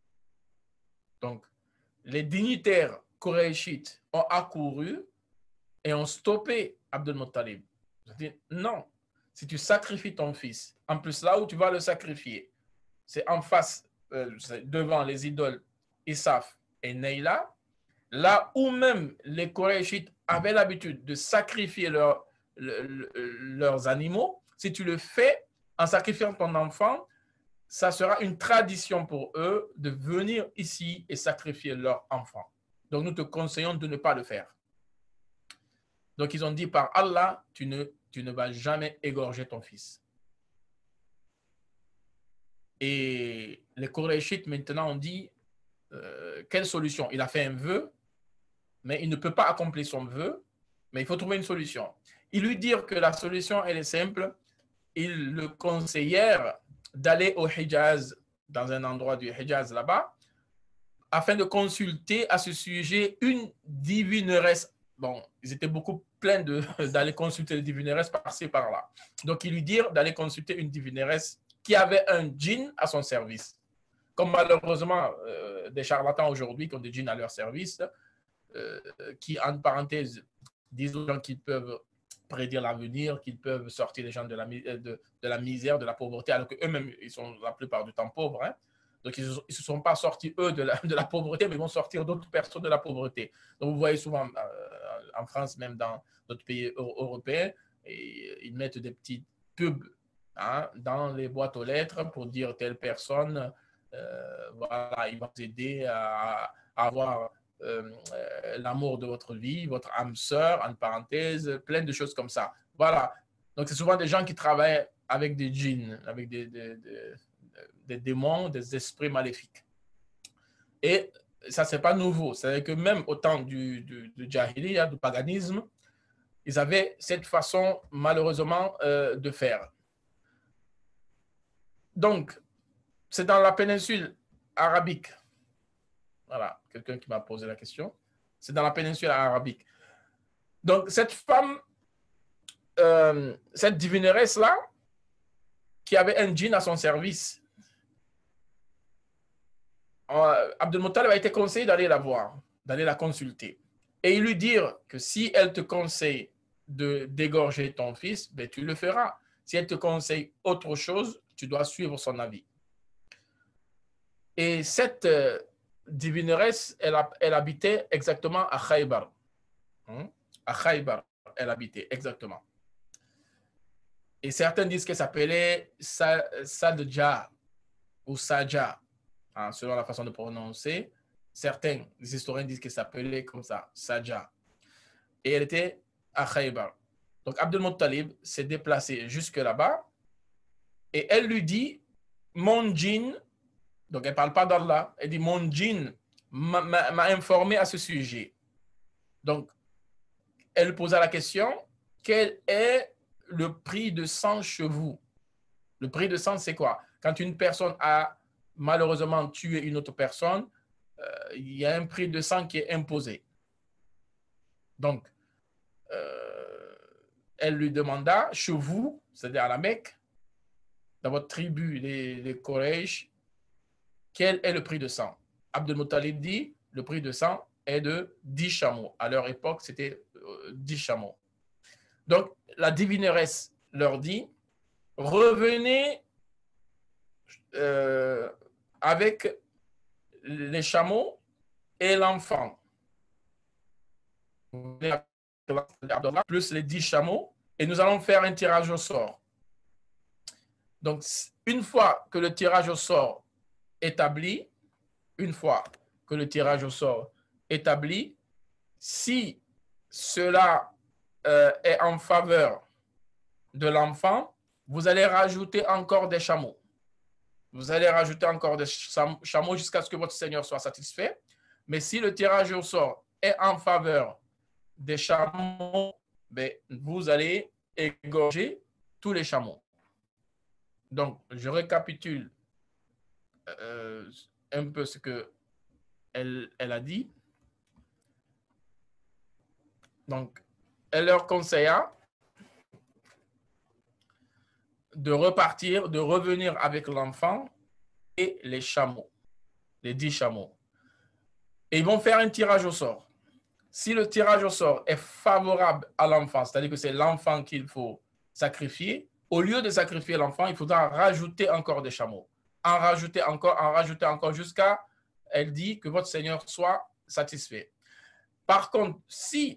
Donc, les dignitaires korachites ont accouru et ont stoppé Abdul Muttalib. Ils ont dit, non, si tu sacrifies ton fils, en plus là où tu vas le sacrifier, c'est en face, devant les idoles Isaf et Neila, là où même les Korachites avaient l'habitude de sacrifier leurs animaux, si tu le fais en sacrifiant ton enfant, ça sera une tradition pour eux de venir ici et sacrifier leur enfant. Donc, nous te conseillons de ne pas le faire. Donc, ils ont dit par Allah, tu ne vas jamais égorger ton fils. Et les Korachites maintenant ont dit, quelle solution? Il a fait un vœu, mais il ne peut pas accomplir son vœu, mais il faut trouver une solution. Ils lui dirent que la solution, elle est simple. Ils le conseillèrent d'aller au Hijaz, dans un endroit du Hijaz là-bas, afin de consulter à ce sujet une divineresse. Bon, ils étaient beaucoup pleins d'aller consulter les divineresses par-ci, par-là. Donc, ils lui dirent d'aller consulter une divineresse qui avait un djinn à son service. Comme malheureusement, des charlatans aujourd'hui qui ont des djinns à leur service, qui, en parenthèse, disent aux gens qu'ils peuvent prédire l'avenir, qu'ils peuvent sortir les gens de la misère, de la pauvreté, alors qu'eux-mêmes, ils sont la plupart du temps pauvres. Hein. Donc, ils ne se sont pas sortis, eux, de la pauvreté, mais ils vont sortir d'autres personnes de la pauvreté. Donc, vous voyez souvent, en France, même dans d'autres pays européens, et ils mettent des petites pubs hein, dans les boîtes aux lettres pour dire telle personne, voilà, ils vont vous aider à avoir l'amour de votre vie, votre âme sœur, en parenthèse, plein de choses comme ça. Voilà. Donc, c'est souvent des gens qui travaillent avec des djinns, avec des démons, des esprits maléfiques. Et ça, ce n'est pas nouveau. C'est-à-dire que même au temps du Jahiliya, du paganisme, ils avaient cette façon, malheureusement, de faire. Donc, c'est dans la péninsule arabique Voilà, quelqu'un qui m'a posé la question. C'est dans la péninsule arabique. Donc, cette femme, cette divineresse-là, qui avait un djinn à son service, Abdul Muttalib a été conseillé d'aller la voir, d'aller la consulter. Et il lui dire que si elle te conseille de dégorger ton fils, ben, tu le feras. Si elle te conseille autre chose, tu dois suivre son avis. Et cette divineresse, elle habitait exactement à Khaybar. À Khaybar, elle habitait exactement. Et certains disent qu'elle s'appelait Sadja ou Sadja, selon la façon de prononcer. Certains historiens disent qu'elle s'appelait comme ça, Sadja. Et elle était à Khaybar. Donc Abdul Muttalib s'est déplacé jusque là-bas et elle lui dit, mon djinn, donc elle ne parle pas d'Allah, elle dit, mon djinn m'a informé à ce sujet. Donc, elle posa la question, quel est le prix de 100 chevaux? Le prix de 100, c'est quoi? Quand une personne a malheureusement tué une autre personne, il y a un prix de 100 qui est imposé. Donc, elle lui demanda, chez vous, c'est-à-dire à la Mecque, dans votre tribu, les Quraysh, quel est le prix de 100? Abdul Muttalib dit, le prix de 100 est de 10 chameaux. À leur époque, c'était 10 chameaux. Donc, la divineresse leur dit, revenez avec les chameaux et l'enfant. Plus les 10 chameaux, et nous allons faire un tirage au sort. Donc, une fois que le tirage au sort établi, si cela est en faveur de l'enfant, vous allez rajouter encore des chameaux. Vous allez rajouter encore des chameaux jusqu'à ce que votre Seigneur soit satisfait. Mais si le tirage au sort est en faveur des chameaux, ben, vous allez égorger tous les chameaux. Donc, je récapitule un peu ce qu'elle a dit. Donc, elle leur conseilla de repartir, de revenir avec l'enfant et les chameaux, les 10 chameaux. Et ils vont faire un tirage au sort. Si le tirage au sort est favorable à l'enfant, c'est-à-dire que c'est l'enfant qu'il faut sacrifier, au lieu de sacrifier l'enfant, il faudra rajouter encore des chameaux. En rajouter encore jusqu'à, elle dit, que votre Seigneur soit satisfait. Par contre, si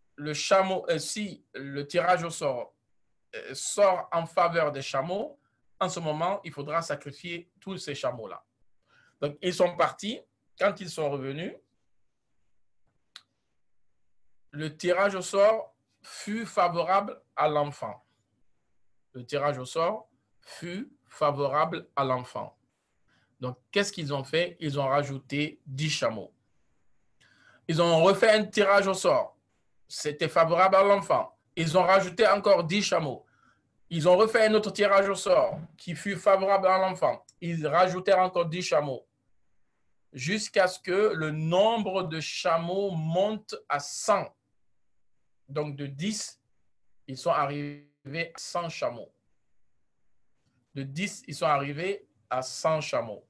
le tirage au sort sort en faveur des chameaux, en ce moment, il faudra sacrifier tous ces chameaux-là. Donc, ils sont partis. Quand ils sont revenus, le tirage au sort fut favorable à l'enfant. Le tirage au sort fut favorable à l'enfant. Donc, qu'est-ce qu'ils ont fait? Ils ont rajouté 10 chameaux. Ils ont refait un tirage au sort. C'était favorable à l'enfant. Ils ont rajouté encore 10 chameaux. Ils ont refait un autre tirage au sort qui fut favorable à l'enfant. Ils rajoutèrent encore 10 chameaux jusqu'à ce que le nombre de chameaux monte à 100. Donc, de 10, ils sont arrivés à 100 chameaux. De 10, ils sont arrivés à 100 chameaux.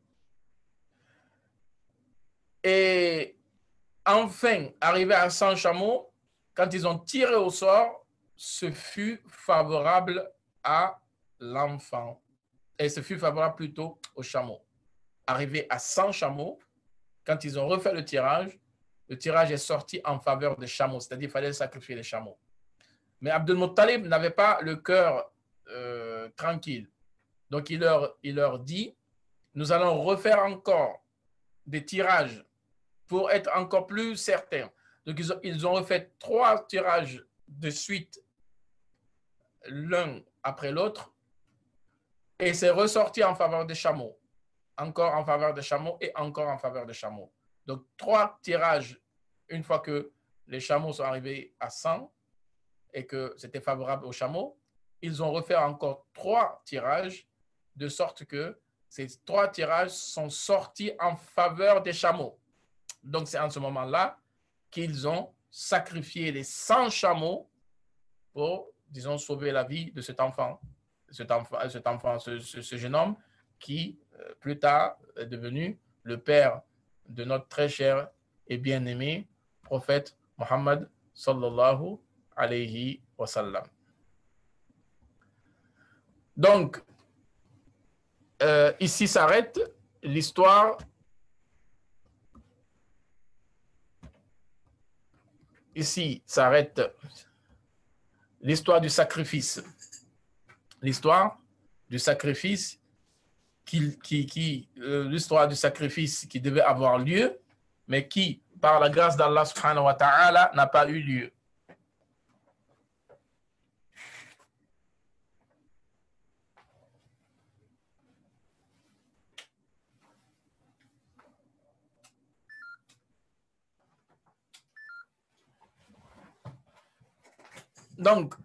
Et enfin, arrivés à 100 chameaux, quand ils ont tiré au sort, ce fut favorable à l'enfant. Et ce fut favorable plutôt aux chameaux. Arrivés à 100 chameaux, quand ils ont refait le tirage est sorti en faveur des chameaux, c'est-à-dire qu'il fallait sacrifier les chameaux. Mais Abdul Muttalib n'avait pas le cœur tranquille. Donc, il leur dit, nous allons refaire encore des tirages pour être encore plus certains. Donc, ils ont refait 3 tirages de suite, l'un après l'autre, et c'est ressorti en faveur des chameaux. Encore en faveur des chameaux et encore en faveur des chameaux. Donc, 3 tirages, une fois que les chameaux sont arrivés à 100 et que c'était favorable aux chameaux, ils ont refait encore 3 tirages, de sorte que ces 3 tirages sont sortis en faveur des chameaux. Donc, c'est en ce moment-là qu'ils ont sacrifié les 100 chameaux pour, disons, sauver la vie de cet enfant, ce jeune homme qui, plus tard, est devenu le père de notre très cher et bien-aimé prophète Mohammed sallallahu alayhi wa sallam. Donc, ici s'arrête l'histoire. Ici s'arrête l'histoire du sacrifice. L'histoire du sacrifice l'histoire du sacrifice qui devait avoir lieu, mais qui, par la grâce d'Allah subhanahu wa ta'ala, n'a pas eu lieu. Donc,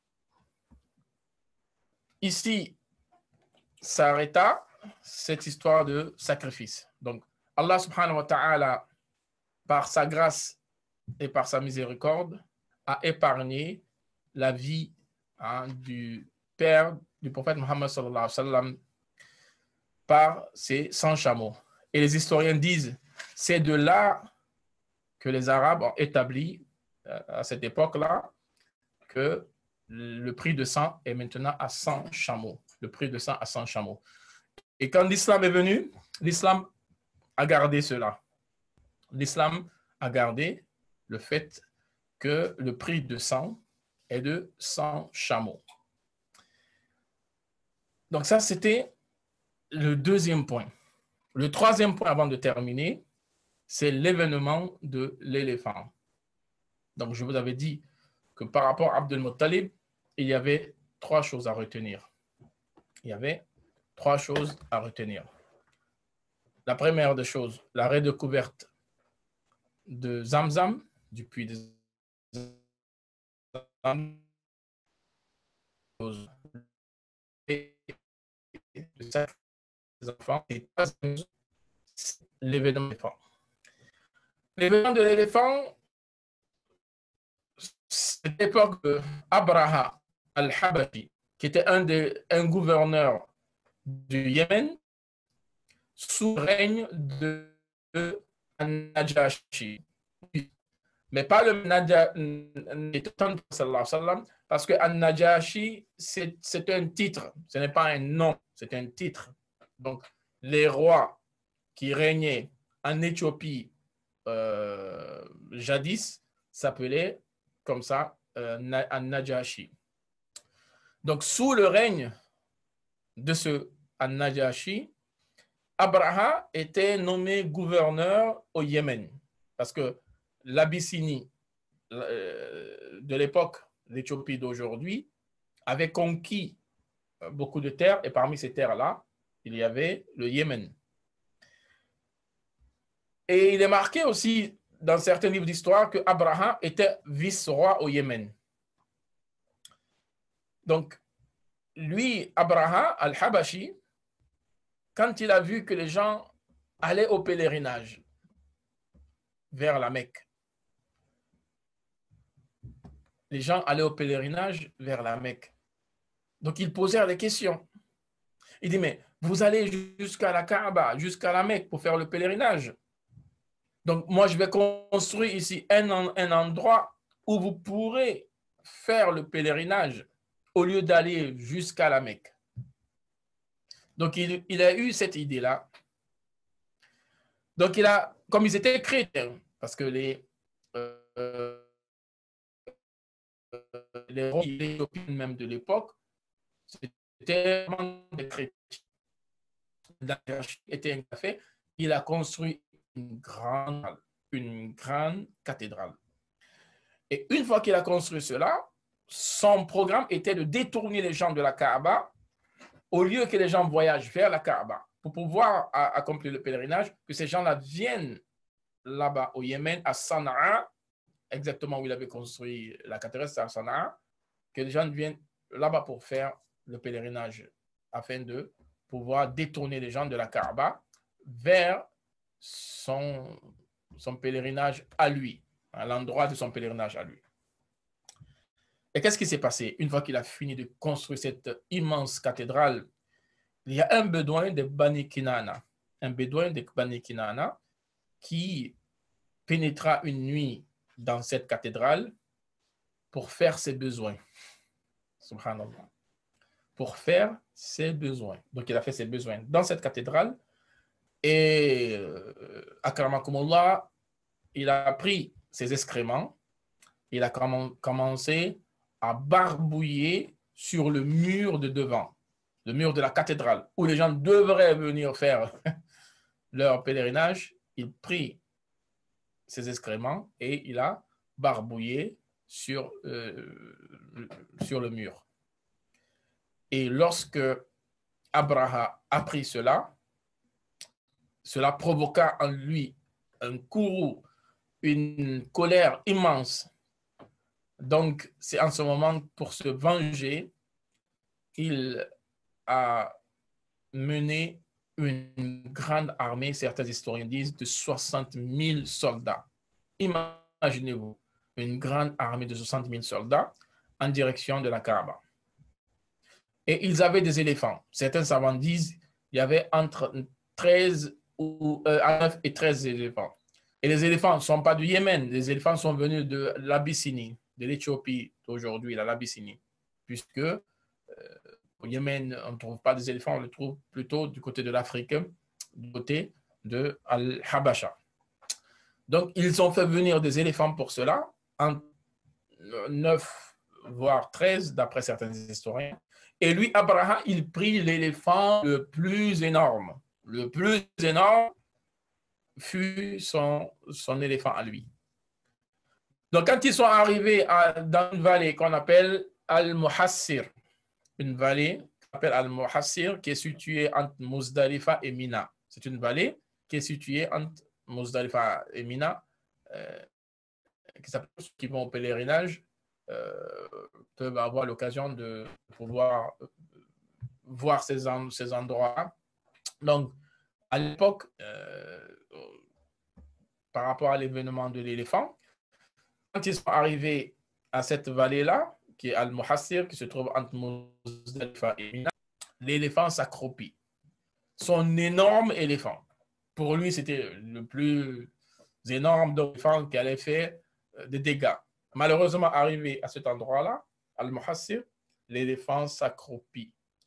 ici s'arrêta cette histoire de sacrifice. Donc, Allah subhanahu wa ta'ala, par sa grâce et par sa miséricorde, a épargné la vie du père du prophète Mohammed sallallahu alayhi wa sallam par ses 100 chameaux. Et les historiens disent, c'est de là que les Arabes ont établi, à cette époque-là, que le prix de 100 est maintenant à 100 chameaux. Le prix de 100 à 100 chameaux. Et quand l'islam est venu, l'islam a gardé cela. L'islam a gardé le fait que le prix de 100 est de 100 chameaux. Donc ça, c'était le deuxième point. Le troisième point avant de terminer, c'est l'événement de l'éléphant. Donc je vous avais dit que par rapport à Abdul Muttalib, il y avait trois choses à retenir. Il y avait trois choses à retenir. La première des choses, la redécouverte de Zamzam, du puits de Zamzam, des enfants, et l'événement de l'éléphant. L'événement de l'éléphant, c'est l'époque d'Abraha al-Habashi, qui était un gouverneur du Yémen sous le règne de An-Najashi. Mais pas le Najashi, parce que An-Najashi, c'est un titre, ce n'est pas un nom, c'est un titre. Donc, les rois qui régnaient en Éthiopie jadis s'appelaient comme ça An-Najashi. Donc, sous le règne de ce An-Najashi, Abraha était nommé gouverneur au Yémen, parce que l'Abyssinie de l'époque, l'Éthiopie d'aujourd'hui, avait conquis beaucoup de terres, et parmi ces terres-là, il y avait le Yémen. Et il est marqué aussi dans certains livres d'histoire que Abraham était vice-roi au Yémen. Donc, lui, Abraha al-Habashi, quand il a vu que les gens allaient au pèlerinage vers la Mecque, les gens allaient au pèlerinage vers la Mecque. Donc, ils posèrent des questions. Il dit, mais vous allez jusqu'à la Kaaba, jusqu'à la Mecque pour faire le pèlerinage. Donc, moi, je vais construire ici un endroit où vous pourrez faire le pèlerinage au lieu d'aller jusqu'à la Mecque. Donc, il a eu cette idée-là. Donc, comme ils étaient chrétiens, parce que les rois même de l'époque, c'était vraiment des chrétiens. Était un café, il a construit une grande cathédrale. Et une fois qu'il a construit cela, son programme était de détourner les gens de la Kaaba au lieu que les gens voyagent vers la Kaaba pour pouvoir accomplir le pèlerinage, que ces gens-là viennent là-bas au Yémen, à Sanaa, exactement où il avait construit la cathédrale, c'est à Sanaa, que les gens viennent là-bas pour faire le pèlerinage afin de pouvoir détourner les gens de la Kaaba vers son son pèlerinage à lui, à l'endroit de son pèlerinage à lui. Et qu'est-ce qui s'est passé? Une fois qu'il a fini de construire cette immense cathédrale, il y a un bédouin de Bani Kinana, qui pénétra une nuit dans cette cathédrale pour faire ses besoins. Subhanallah. Pour faire ses besoins. Donc, il a fait ses besoins dans cette cathédrale et, akramakumullah, il a pris ses excréments, il a commencé à barbouiller sur le mur de devant, le mur de la cathédrale, où les gens devraient venir faire leur pèlerinage. Il prit ses excréments et il a barbouillé sur le mur. Et lorsque Abraha apprit cela, cela provoqua en lui un courroux, une colère immense. Donc, c'est en ce moment, pour se venger, il a mené une grande armée, certains historiens disent, de 60 000 soldats. Imaginez-vous, une grande armée de 60 000 soldats en direction de la Kaaba. Et ils avaient des éléphants. Certains savants disent qu'il y avait entre 13 9 et 13 éléphants. Et les éléphants ne sont pas du Yémen, les éléphants sont venus de l'Abyssinie, de l'Éthiopie d'aujourd'hui, l'Abyssinie, puisque au Yémen, on ne trouve pas des éléphants, on les trouve plutôt du côté de l'Afrique, du côté de Al-Habasha. Donc, ils ont fait venir des éléphants pour cela, en 9 voire 13, d'après certains historiens. Et lui, Abraha, il prit l'éléphant le plus énorme. Le plus énorme fut son éléphant à lui. Donc, quand ils sont arrivés dans une vallée qu'on appelle Al-Muhassir, une vallée qu'on appelle Al-Muhassir, qui est située entre Muzdalifa et Mina. C'est une vallée qui est située entre Muzdalifa et Mina, qui vont au pèlerinage peuvent avoir l'occasion de pouvoir voir ces endroits. Donc, à l'époque, par rapport à l'événement de l'éléphant, quand ils sont arrivés à cette vallée-là, qui est Al-Muhassir, qui se trouve entre Muzdalifa et Mina, l'éléphant s'accroupit. Son énorme éléphant. Pour lui, c'était le plus énorme éléphant qui allait faire des dégâts. Malheureusement, arrivé à cet endroit-là, Al-Muhassir, l'éléphant s'accroupit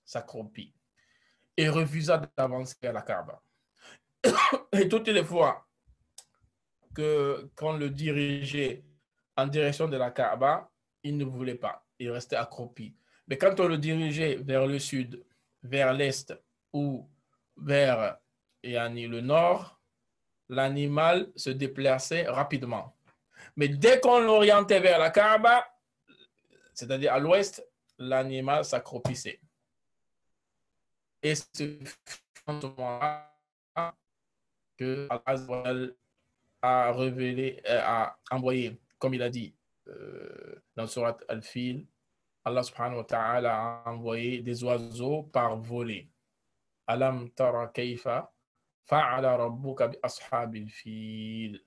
et refusa d'avancer à la Kaaba. Et toutes les fois qu'on le dirigeait en direction de la Kaaba, il ne voulait pas. Il restait accroupi. Mais quand on le dirigeait vers le sud, vers l'est ou vers le nord, l'animal se déplaçait rapidement. Mais dès qu'on l'orientait vers la Kaaba, c'est-à-dire à l'ouest, l'animal s'accroupissait. Et c'est en ce moment-là que Allah a révélé, a envoyé, comme il a dit dans Surat Al-Fil, Allah subhanahu wa ta'ala a envoyé des oiseaux par volée. Alam tara kayfa fa'ala rabbuka bi ashabil fil.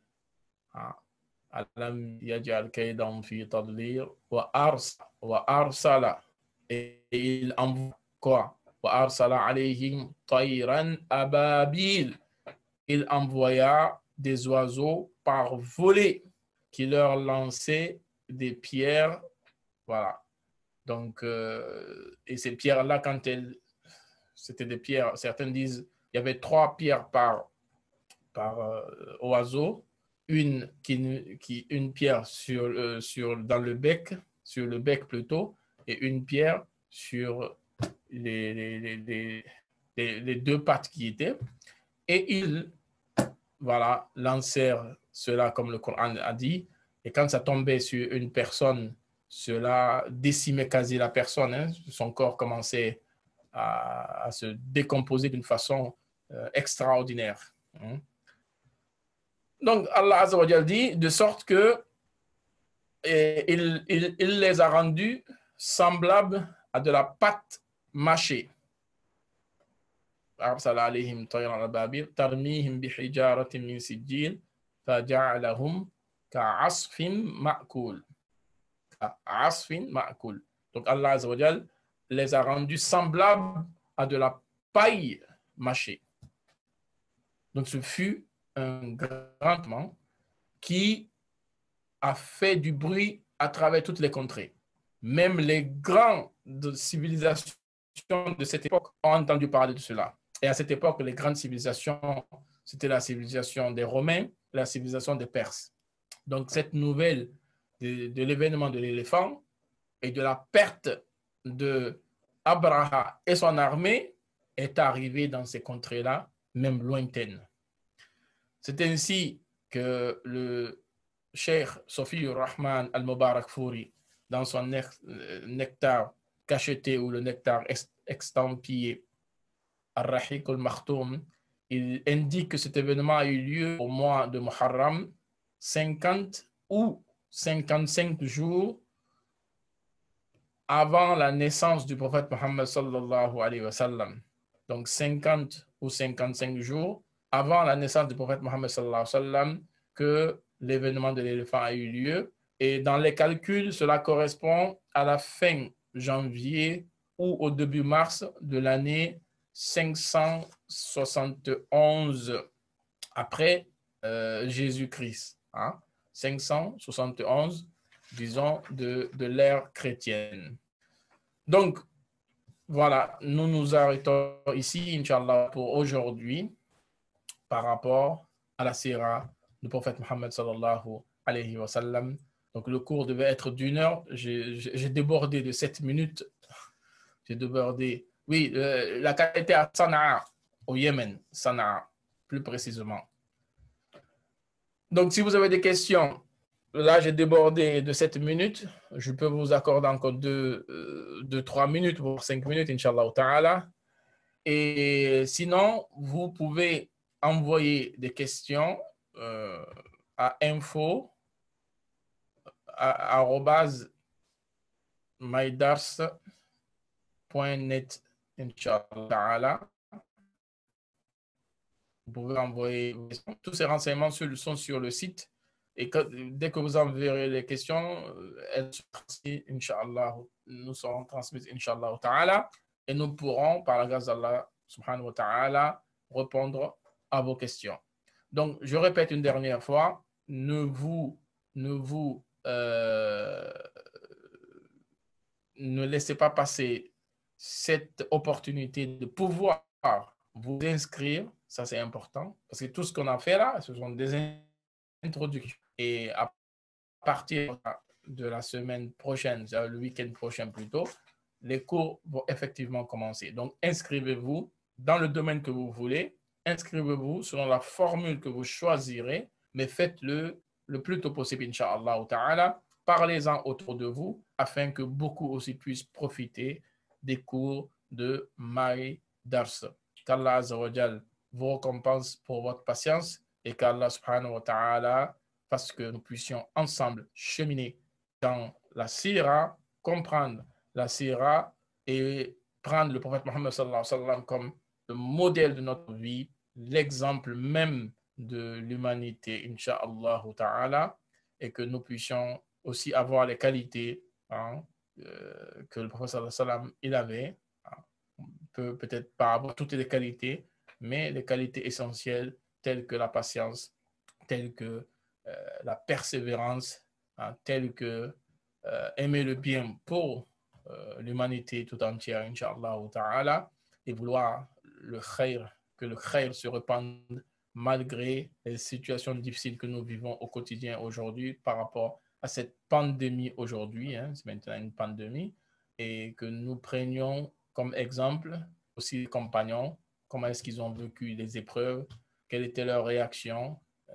Alam yaj'al kaydan fi tadlir wa arsala. Et il envoie quoi? Wa arsala alayhim tayran ababil. Il envoya des oiseaux par volée qui leur lançaient des pierres. Voilà. Donc, et ces pierres-là, quand c'était des pierres, certains disent, il y avait 3 pierres par oiseau, une pierre dans le bec, sur le bec plutôt, et une pierre sur les 2 pattes qui étaient. Et ils, voilà, lancèrent cela comme le Coran a dit. Et quand ça tombait sur une personne, cela décimait quasi la personne. Hein. Son corps commençait à se décomposer d'une façon extraordinaire. Hein. Donc, Allah Azza wa Jal dit, de sorte que il les a rendus semblables à de la pâte mâchée. أرسل عليهم طيرا أبابيل ترميهم بحجارة من سجيل فَجَعَلَهُمْ كَعَصْفٍ مَأْكُولٍ. Asfin ma'kul. Donc Allah Azza wa Jal les a rendus semblables à de la paille mâchée. Donc ce fut un grand moment qui a fait du bruit à travers toutes les contrées. Même les grandes civilisations de cette époque ont entendu parler de cela. Et à cette époque, les grandes civilisations, c'était la civilisation des Romains, la civilisation des Perses. Donc cette nouvelle de l'événement de l'éléphant et de la perte de Abraha et son armée est arrivée dans ces contrées-là, même lointaines. C'est ainsi que le Cheikh Sofiur Rahman al-Mubarakfuri, dans son nectar cacheté ou le nectar extampillé, Ar-Rahiq al-Makhtoum, il indique que cet événement a eu lieu au mois de Muharram, 50 ou 55 jours avant la naissance du prophète Mohammed sallallahu alayhi wa sallam. Donc 50 ou 55 jours avant la naissance du prophète Mohammed sallallahu alayhi wa sallam que l'événement de l'éléphant a eu lieu. Et dans les calculs, cela correspond à la fin janvier ou au début mars de l'année 571 après Jésus-Christ. 571, disons, de l'ère chrétienne. Donc, voilà, nous nous arrêtons ici, Inch'Allah, pour aujourd'hui, par rapport à la sira du prophète Mohammed sallallahu alayhi wa sallam. Donc, le cours devait être d'1 heure. J'ai débordé de 7 minutes. J'ai débordé. Oui, la qualité à Sanaa, au Yémen, Sanaa, plus précisément. Donc, si vous avez des questions, là, j'ai débordé de 7 minutes. Je peux vous accorder encore 3 minutes, voire 5 minutes, Inch'Allah ta'ala. Et sinon, vous pouvez envoyer des questions à info@mydars.net, Inch'Allah ta'ala. Vous pouvez envoyer tous ces renseignements sont sur le site. Et dès que vous enverrez les questions, elles seront transmises, Inch'Allah. Nous serons transmises, Inch'Allah ta'ala. Et nous pourrons, par la grâce d'Allah, subhanahu wa ta'ala, répondre à vos questions. Donc, je répète une dernière fois, ne laissez pas passer cette opportunité de pouvoir vous inscrire. Ça, c'est important. Parce que tout ce qu'on a fait là, ce sont des introductions. Et à partir de la semaine prochaine, le week-end prochain plutôt, les cours vont effectivement commencer. Donc, inscrivez-vous dans le domaine que vous voulez. Inscrivez-vous selon la formule que vous choisirez, mais faites-le le plus tôt possible, Inch'Allah ta'ala. Parlez-en autour de vous afin que beaucoup aussi puissent profiter des cours de My Dars. Qu'Allah Azza wa Jal vous récompense pour votre patience et qu'Allah subhanahu wa ta'ala fasse que nous puissions ensemble cheminer dans la sira, comprendre la sira et prendre le prophète Mohammed sallallahu alayhi wa sallam comme le modèle de notre vie, l'exemple même de l'humanité, Inch'Allah ta'ala, et que nous puissions aussi avoir les qualités que le prophète sallallahu alayhi wa sallam il avait. On peut peut-être pas avoir toutes les qualités, mais les qualités essentielles telles que la patience, telles que la persévérance, telles que aimer le bien pour l'humanité tout entière, Inch'Allah ta'ala, et vouloir le khayr, que le khayr se répande malgré les situations difficiles que nous vivons au quotidien aujourd'hui par rapport à cette pandémie aujourd'hui, c'est maintenant une pandémie, et que nous prenions comme exemple aussi les compagnons, comment est-ce qu'ils ont vécu les épreuves, quelle était leur réaction,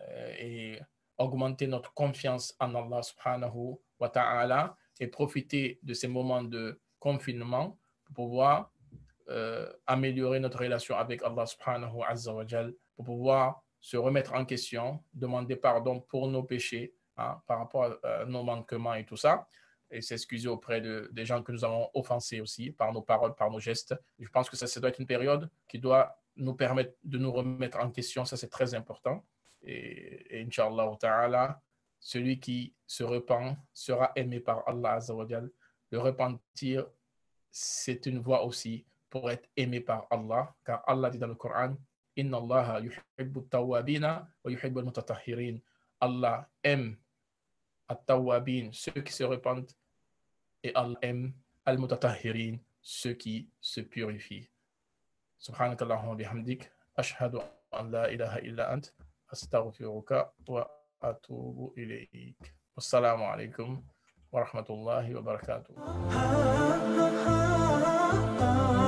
et augmenter notre confiance en Allah subhanahu wa ta'ala et profiter de ces moments de confinement pour pouvoir améliorer notre relation avec Allah subhanahu wa jal, pour pouvoir se remettre en question, demander pardon pour nos péchés par rapport à nos manquements et tout ça, et s'excuser auprès des gens que nous avons offensés aussi par nos paroles, par nos gestes. Je pense que ça doit être une période qui doit nous permettre de nous remettre en question, ça c'est très important. Et Inch'Allah ta'ala, celui qui se repent sera aimé par Allah Azza wa Jal. Le repentir, c'est une voie aussi pour être aimé par Allah, car Allah dit dans le Coran, Inna Allah yuhibbu tawwabina wa yuhibbu al-mutatahhirin. Allah aime at-tawwabin, ceux qui se repentent, et Allah aime al-mutatahhirin, ceux qui se purifient. Subhanakallahumma bihamdik, ashhadu an la ilaha illa ant, astaghfiruka wa atubu ilayk. Wassalamu alaikum wa rahmatullahi wa barakatuh.